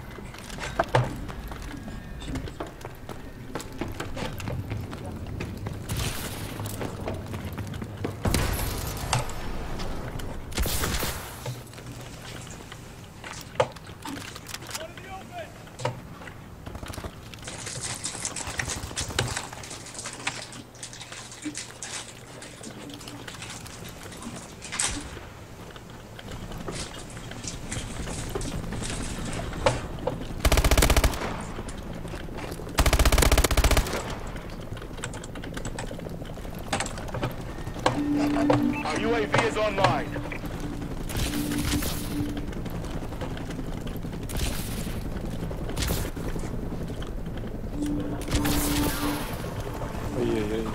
Our UAV is online. Ojej.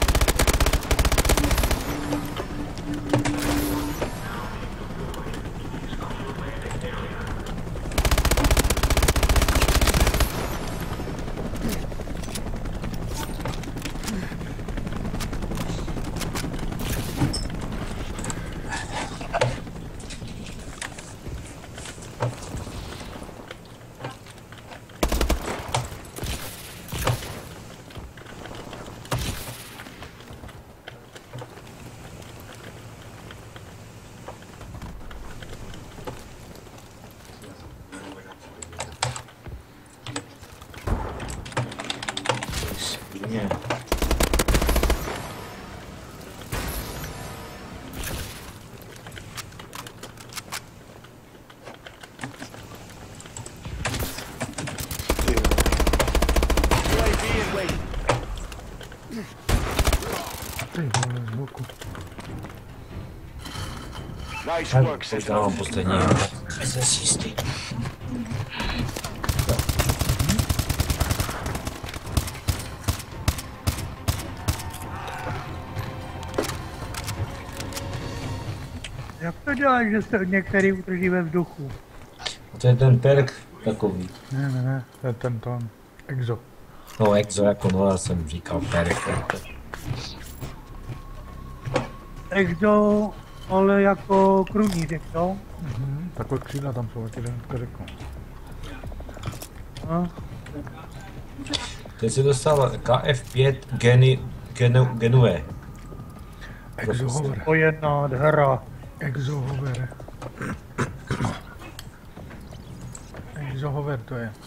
Nie. UAV in wait. Ty vole, z boku. Nice work, system. Dávám poslední. Bez jistý. Jak to děláš, že se některý udrží ve vzduchu? To je ten perk takový. Ne, to je ten Exo. No exo jako no, já jsem říkal perfekt. Exo, ale jako krůnířek, jo? Takové křídla tam jsou, jak jdemka řeknu. No. Teď se dostal KF5 Genue. Exohover. To je nádhera. Exohover. Exohover to je.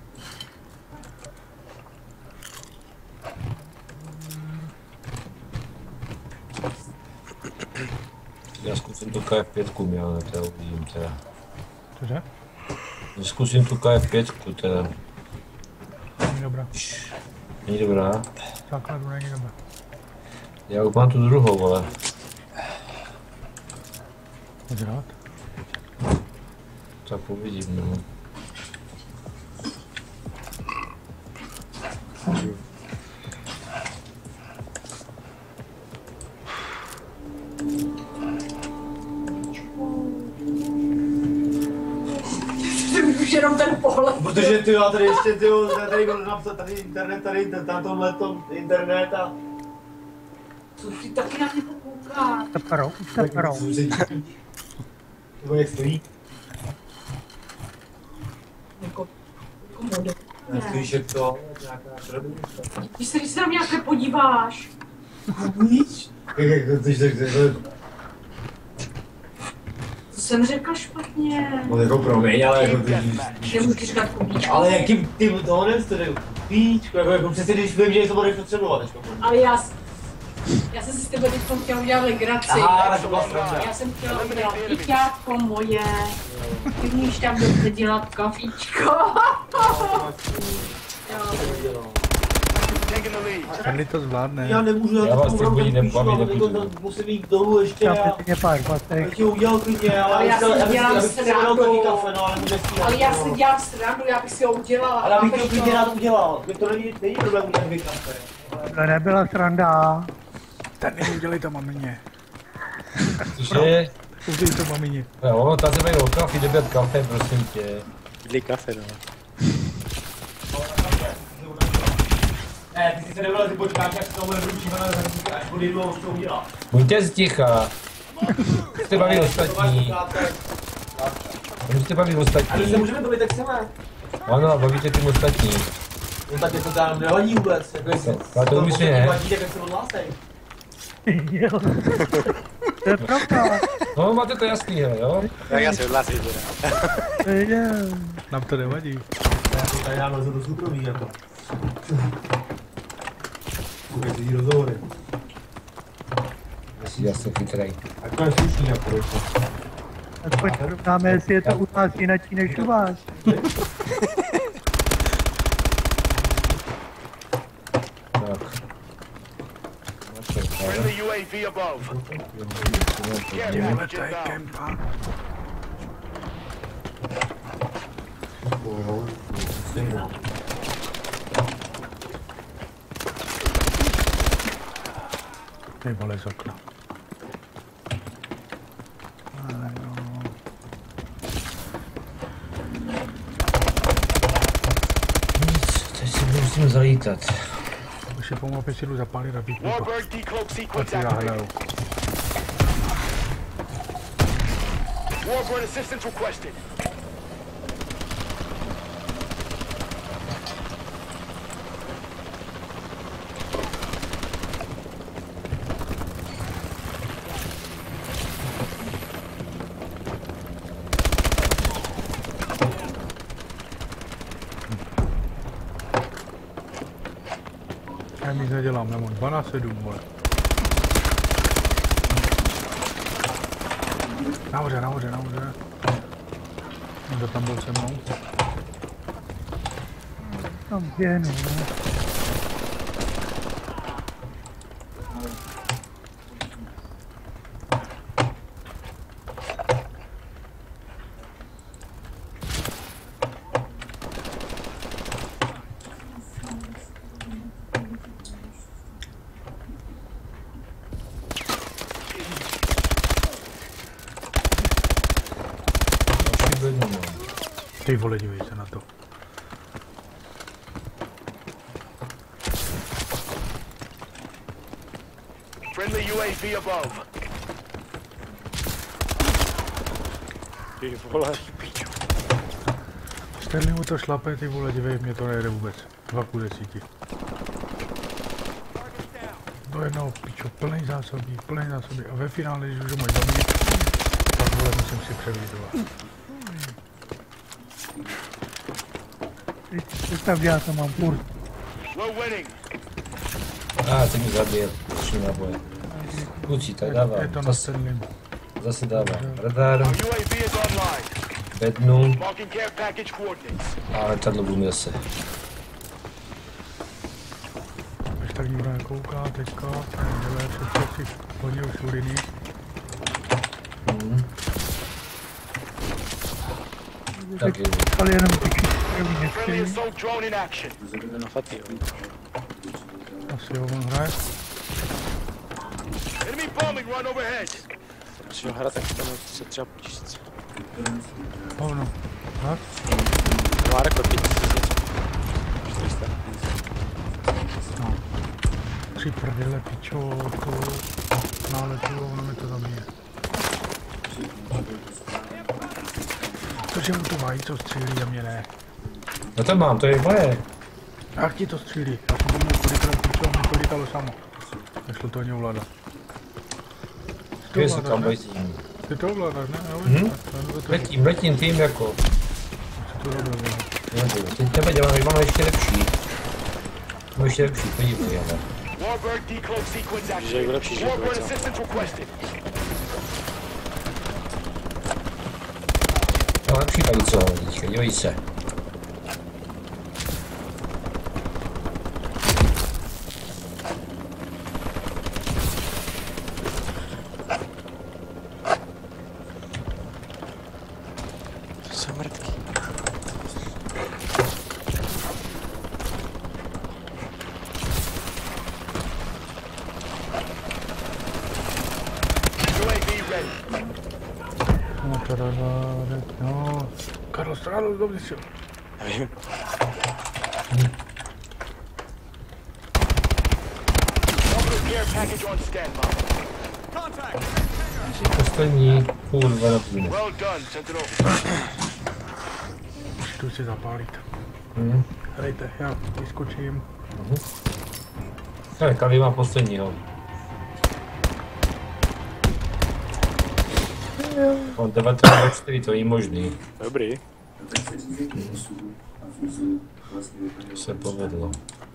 Já zkusím tu KF5 měl, to uvidím teda. Cože? Zkusím tu KF5 teda. Není dobrá. Není dobrá. Základu není dobrá. Já už mám tu druhou, ale. Pojď rád. Tak uvidím, no. Už jenom ten pohled. Protože ty já tady ještě tady byl napsat tady internet, tady na tomhletom internet a... Co si taky na mě koukáš? Teprou. Nebo jak stojí? Jako model. Stojíš jak to, nějaká šroubka. Když se na mě nějaké podíváš. Nic. Jak chceš tak To jsem řekla špatně. no jako promiň, ale jako ty... Nemůžu říkat kubíčko. Ale jakým ty tohle jste píčko, jako přesně když vím, že to budeš potřebovat teďko. Ale já jsem si s tebe teď chtěla udělat legraci. Aha, to byla sranda. Já jsem chtěla udělat kyťátko moje. Ty umíš tam dobře dělat kafíčko. Tady to zvládne. Já nemůžu, Já vás teď budím bavit, musím jít dolů ještě Já a... přesně pár patek. Já ti udělal klidně, Ale já si dělám srandu. kafe, no ale můžeš si Ale já si dělám srandu, já bych si ho udělala. Ale abych to chápeš klidně rád udělal. To není problém udělat dvě kafe. To nebyla sranda. Tady udělej to mamině. Cože? Udělej to mamině. Jo, ono tady se mají do kafe, jde kafe, prosím tě. Bydlí kafe, no. Ne, ty si se nebyla, ty počkáš, jak to bude vručíme na zhrnutí, až bude jednou, už to udělá. Buďte sticha. Můžete bavit ostatní. Můžete bavit Ale ostatní. se můžeme bavit, tak chceme. Ano, bavíte tím ostatní. No tak je to tam nevadí vůbec, jako jestli Ale to umíš ne. vadí, tak jak se odhlásej. Jo. To je pravda. No, máte to jasný, hele, jo? Tak já si odhlásím teda. To je. Nám to nevadí. Tady nám leze do soukromí, jako. Koukej si rozhovory. Já jsem chytrej. A to je slušný, jako to. Tak pojď srovnáme, jestli je to u nás jinačí než u vás. Tak. Friendly UAV above. Tohle to je kempa. Ty vole z okna. Teď si musím zalítat. Už je po mapě si jdu zapálit a vypít to. Warbird decloak Ať sequence si já activated. hledaju. Warbird assistance requested. Já nic nedělám, nemám 12-7, vole. Nahoře. Kdo tam byl se mnou? Tam běhnu, ne? Ty vole, dívej se na to. Friendly UAV above. Ty vole. Sterling mu to šlape, ty vole, dívej, mě to nejde vůbec. 2 ku 10. Do jednoho pičo, plný zásobí. A ve finále, když už ho mají zabít, tak vole, musím si převídovat. Představ, já to mám furt. We're winning. Ty mi zabil. Tři naboje. Kluci, tak dává. Je to na Sterlingu. Zase dává. Radar. UAV is online. Bednu. Marking care package coordinates. A letadlo budu zase. Až tak nikdo nekouká teďka, dělá přece si hodil šuriny. Taky. Ale jenom ty Friendly některý. assault drone in action. Na fatý, jo. Asi ho on hraje. Enemy bombing run overhead. Když ho hrát, tak tam se třeba potížit. Hovno. Tak? Má rekord 5000. 400. No. 3 prdele, pičo, to náletu, ono mi to zabije. Protože mu to mají, co střílí a mě ne. No to mám, to je moje. Jak ti to střílí? Já jsem to měl kolikrát, pičo, mi to lítalo samo. Nešlo to ani ovládat. Kde se tam letím? Ty to ovládáš, ne? Letím tým jako. To dobré. Teď tebe dělám, že mám ještě lepší. Mám ještě lepší, podívej, ale. Warbird decloak sequence Že je lepší, že active. je Warbird to assistance requested. No lepší tady co, teďka, dívej se. To jsou mrtky. UAV ready. No to dáváme, no. Carlos, dobře si. Nevím. Orbital care package on standby. Poslední kurva napůjde. Well done, Sentinel. Jdu si zapálit. Mhm. Hrajte, já vyskočím. Tak, Kali má posledního. On 1924, to je možný. Dobrý. Se povedlo.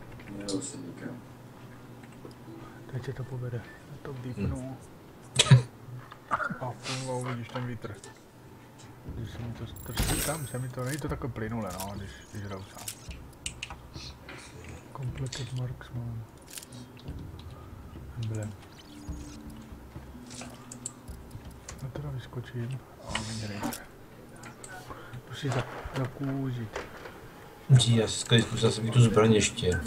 Teď se to povede. Já to vypnu. A fungo, uvidíš ten vítr. Když se mi to strčí tam, se mi to, nejde to takové plynule, no, když hraju sám. Completed marksman. Emblem. No teda vyskočím a vyhrajte. Musí zakůzit. Já si zkusil jsem tu zbraň ještě.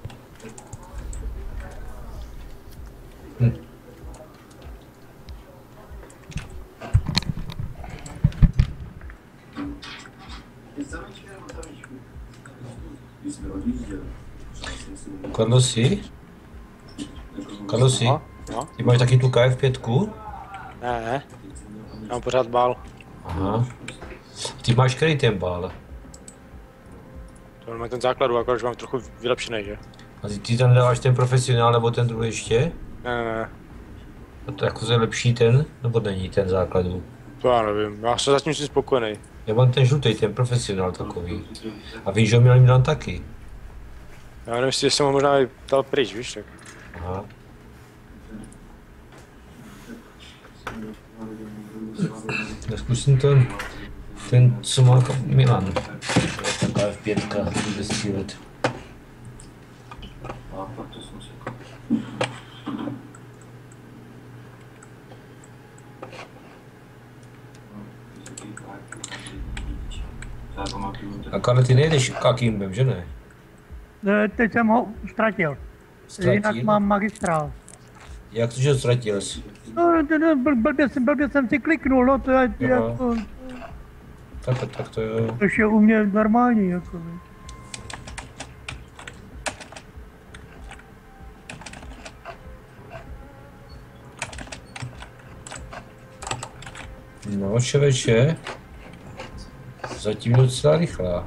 Karlosi? Karlosi? No. Ty máš taky tu KF5? Ne. Já mám pořád bál. Aha. Ty máš který ten bál? To mám ten základu, akorát, že mám trochu vylepšený, že? A ty tam dáváš ten profesionál nebo ten druhý ještě? Ne. A to jako je lepší ten, nebo není ten základu? To já nevím, já jsem zatím si spokojený. Já mám ten žlutý, ten profesionál takový. A víš, že ho měl Milan taky. Já nevím, jestli jsem ho možná dal pryč, víš, tak. Aha. Já zkusím ten co má Milan. Taková F5, bude střílet. A Karle, ty nejdeš Kakimbem, že ne? Teď jsem ho ztratil. Jinak mám magistrál. Jak to, že ztratil jsi? No, blbě jsem si kliknul, no to je jako... Tak to jo. Což je u mě normální, jako. No člověče, zatím docela rychlá.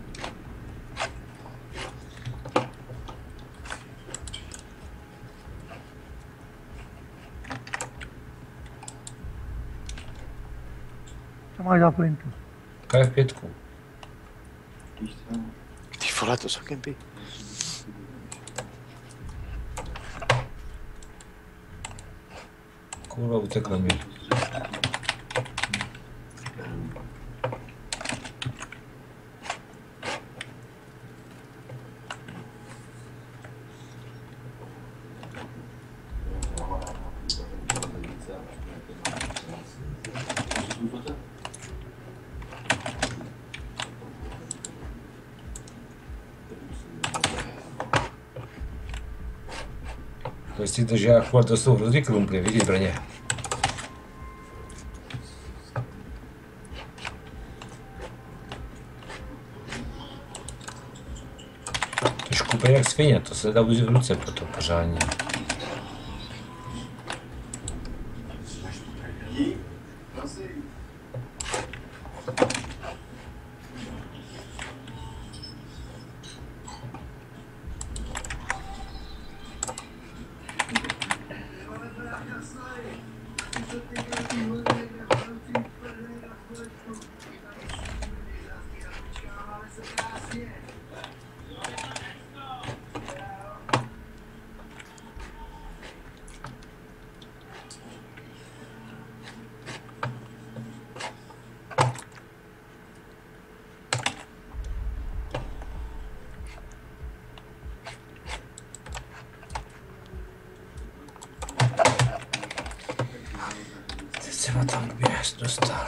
Co máš za flintu? KF5. Ty vole, to jsou kempy. Kurva, utekla mi. Myslíte, že akorát to jsou hrozně krumply, vidíš Brně. To škupej jak svině, to se dá už v ruce po to pořádně. Třeba tam by nás dostal.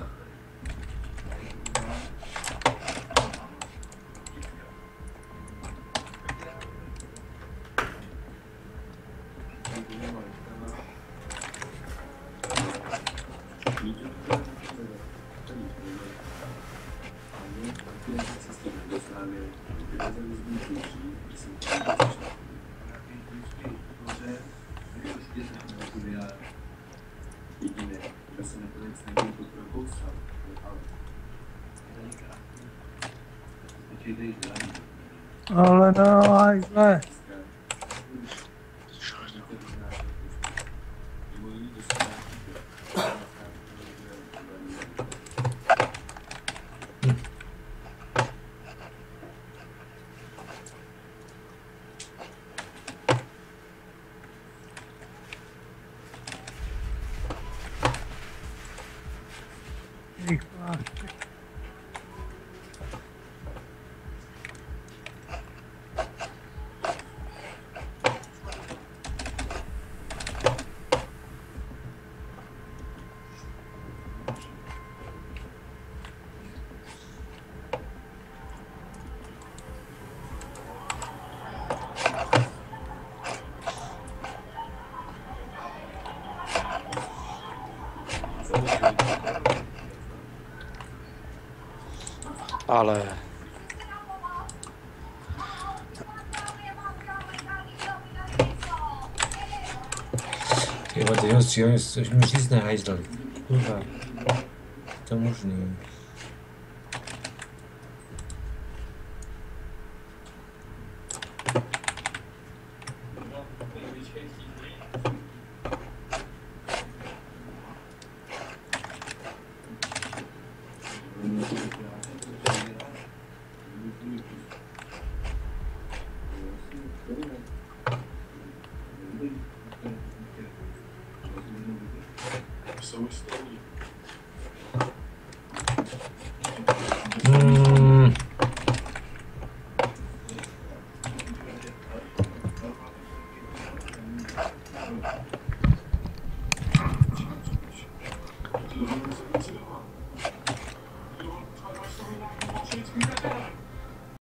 Ale no, hajzle. Ale... Tyhle, ty ho střílení, což mi říct nehajzli. Kurva. To je možný.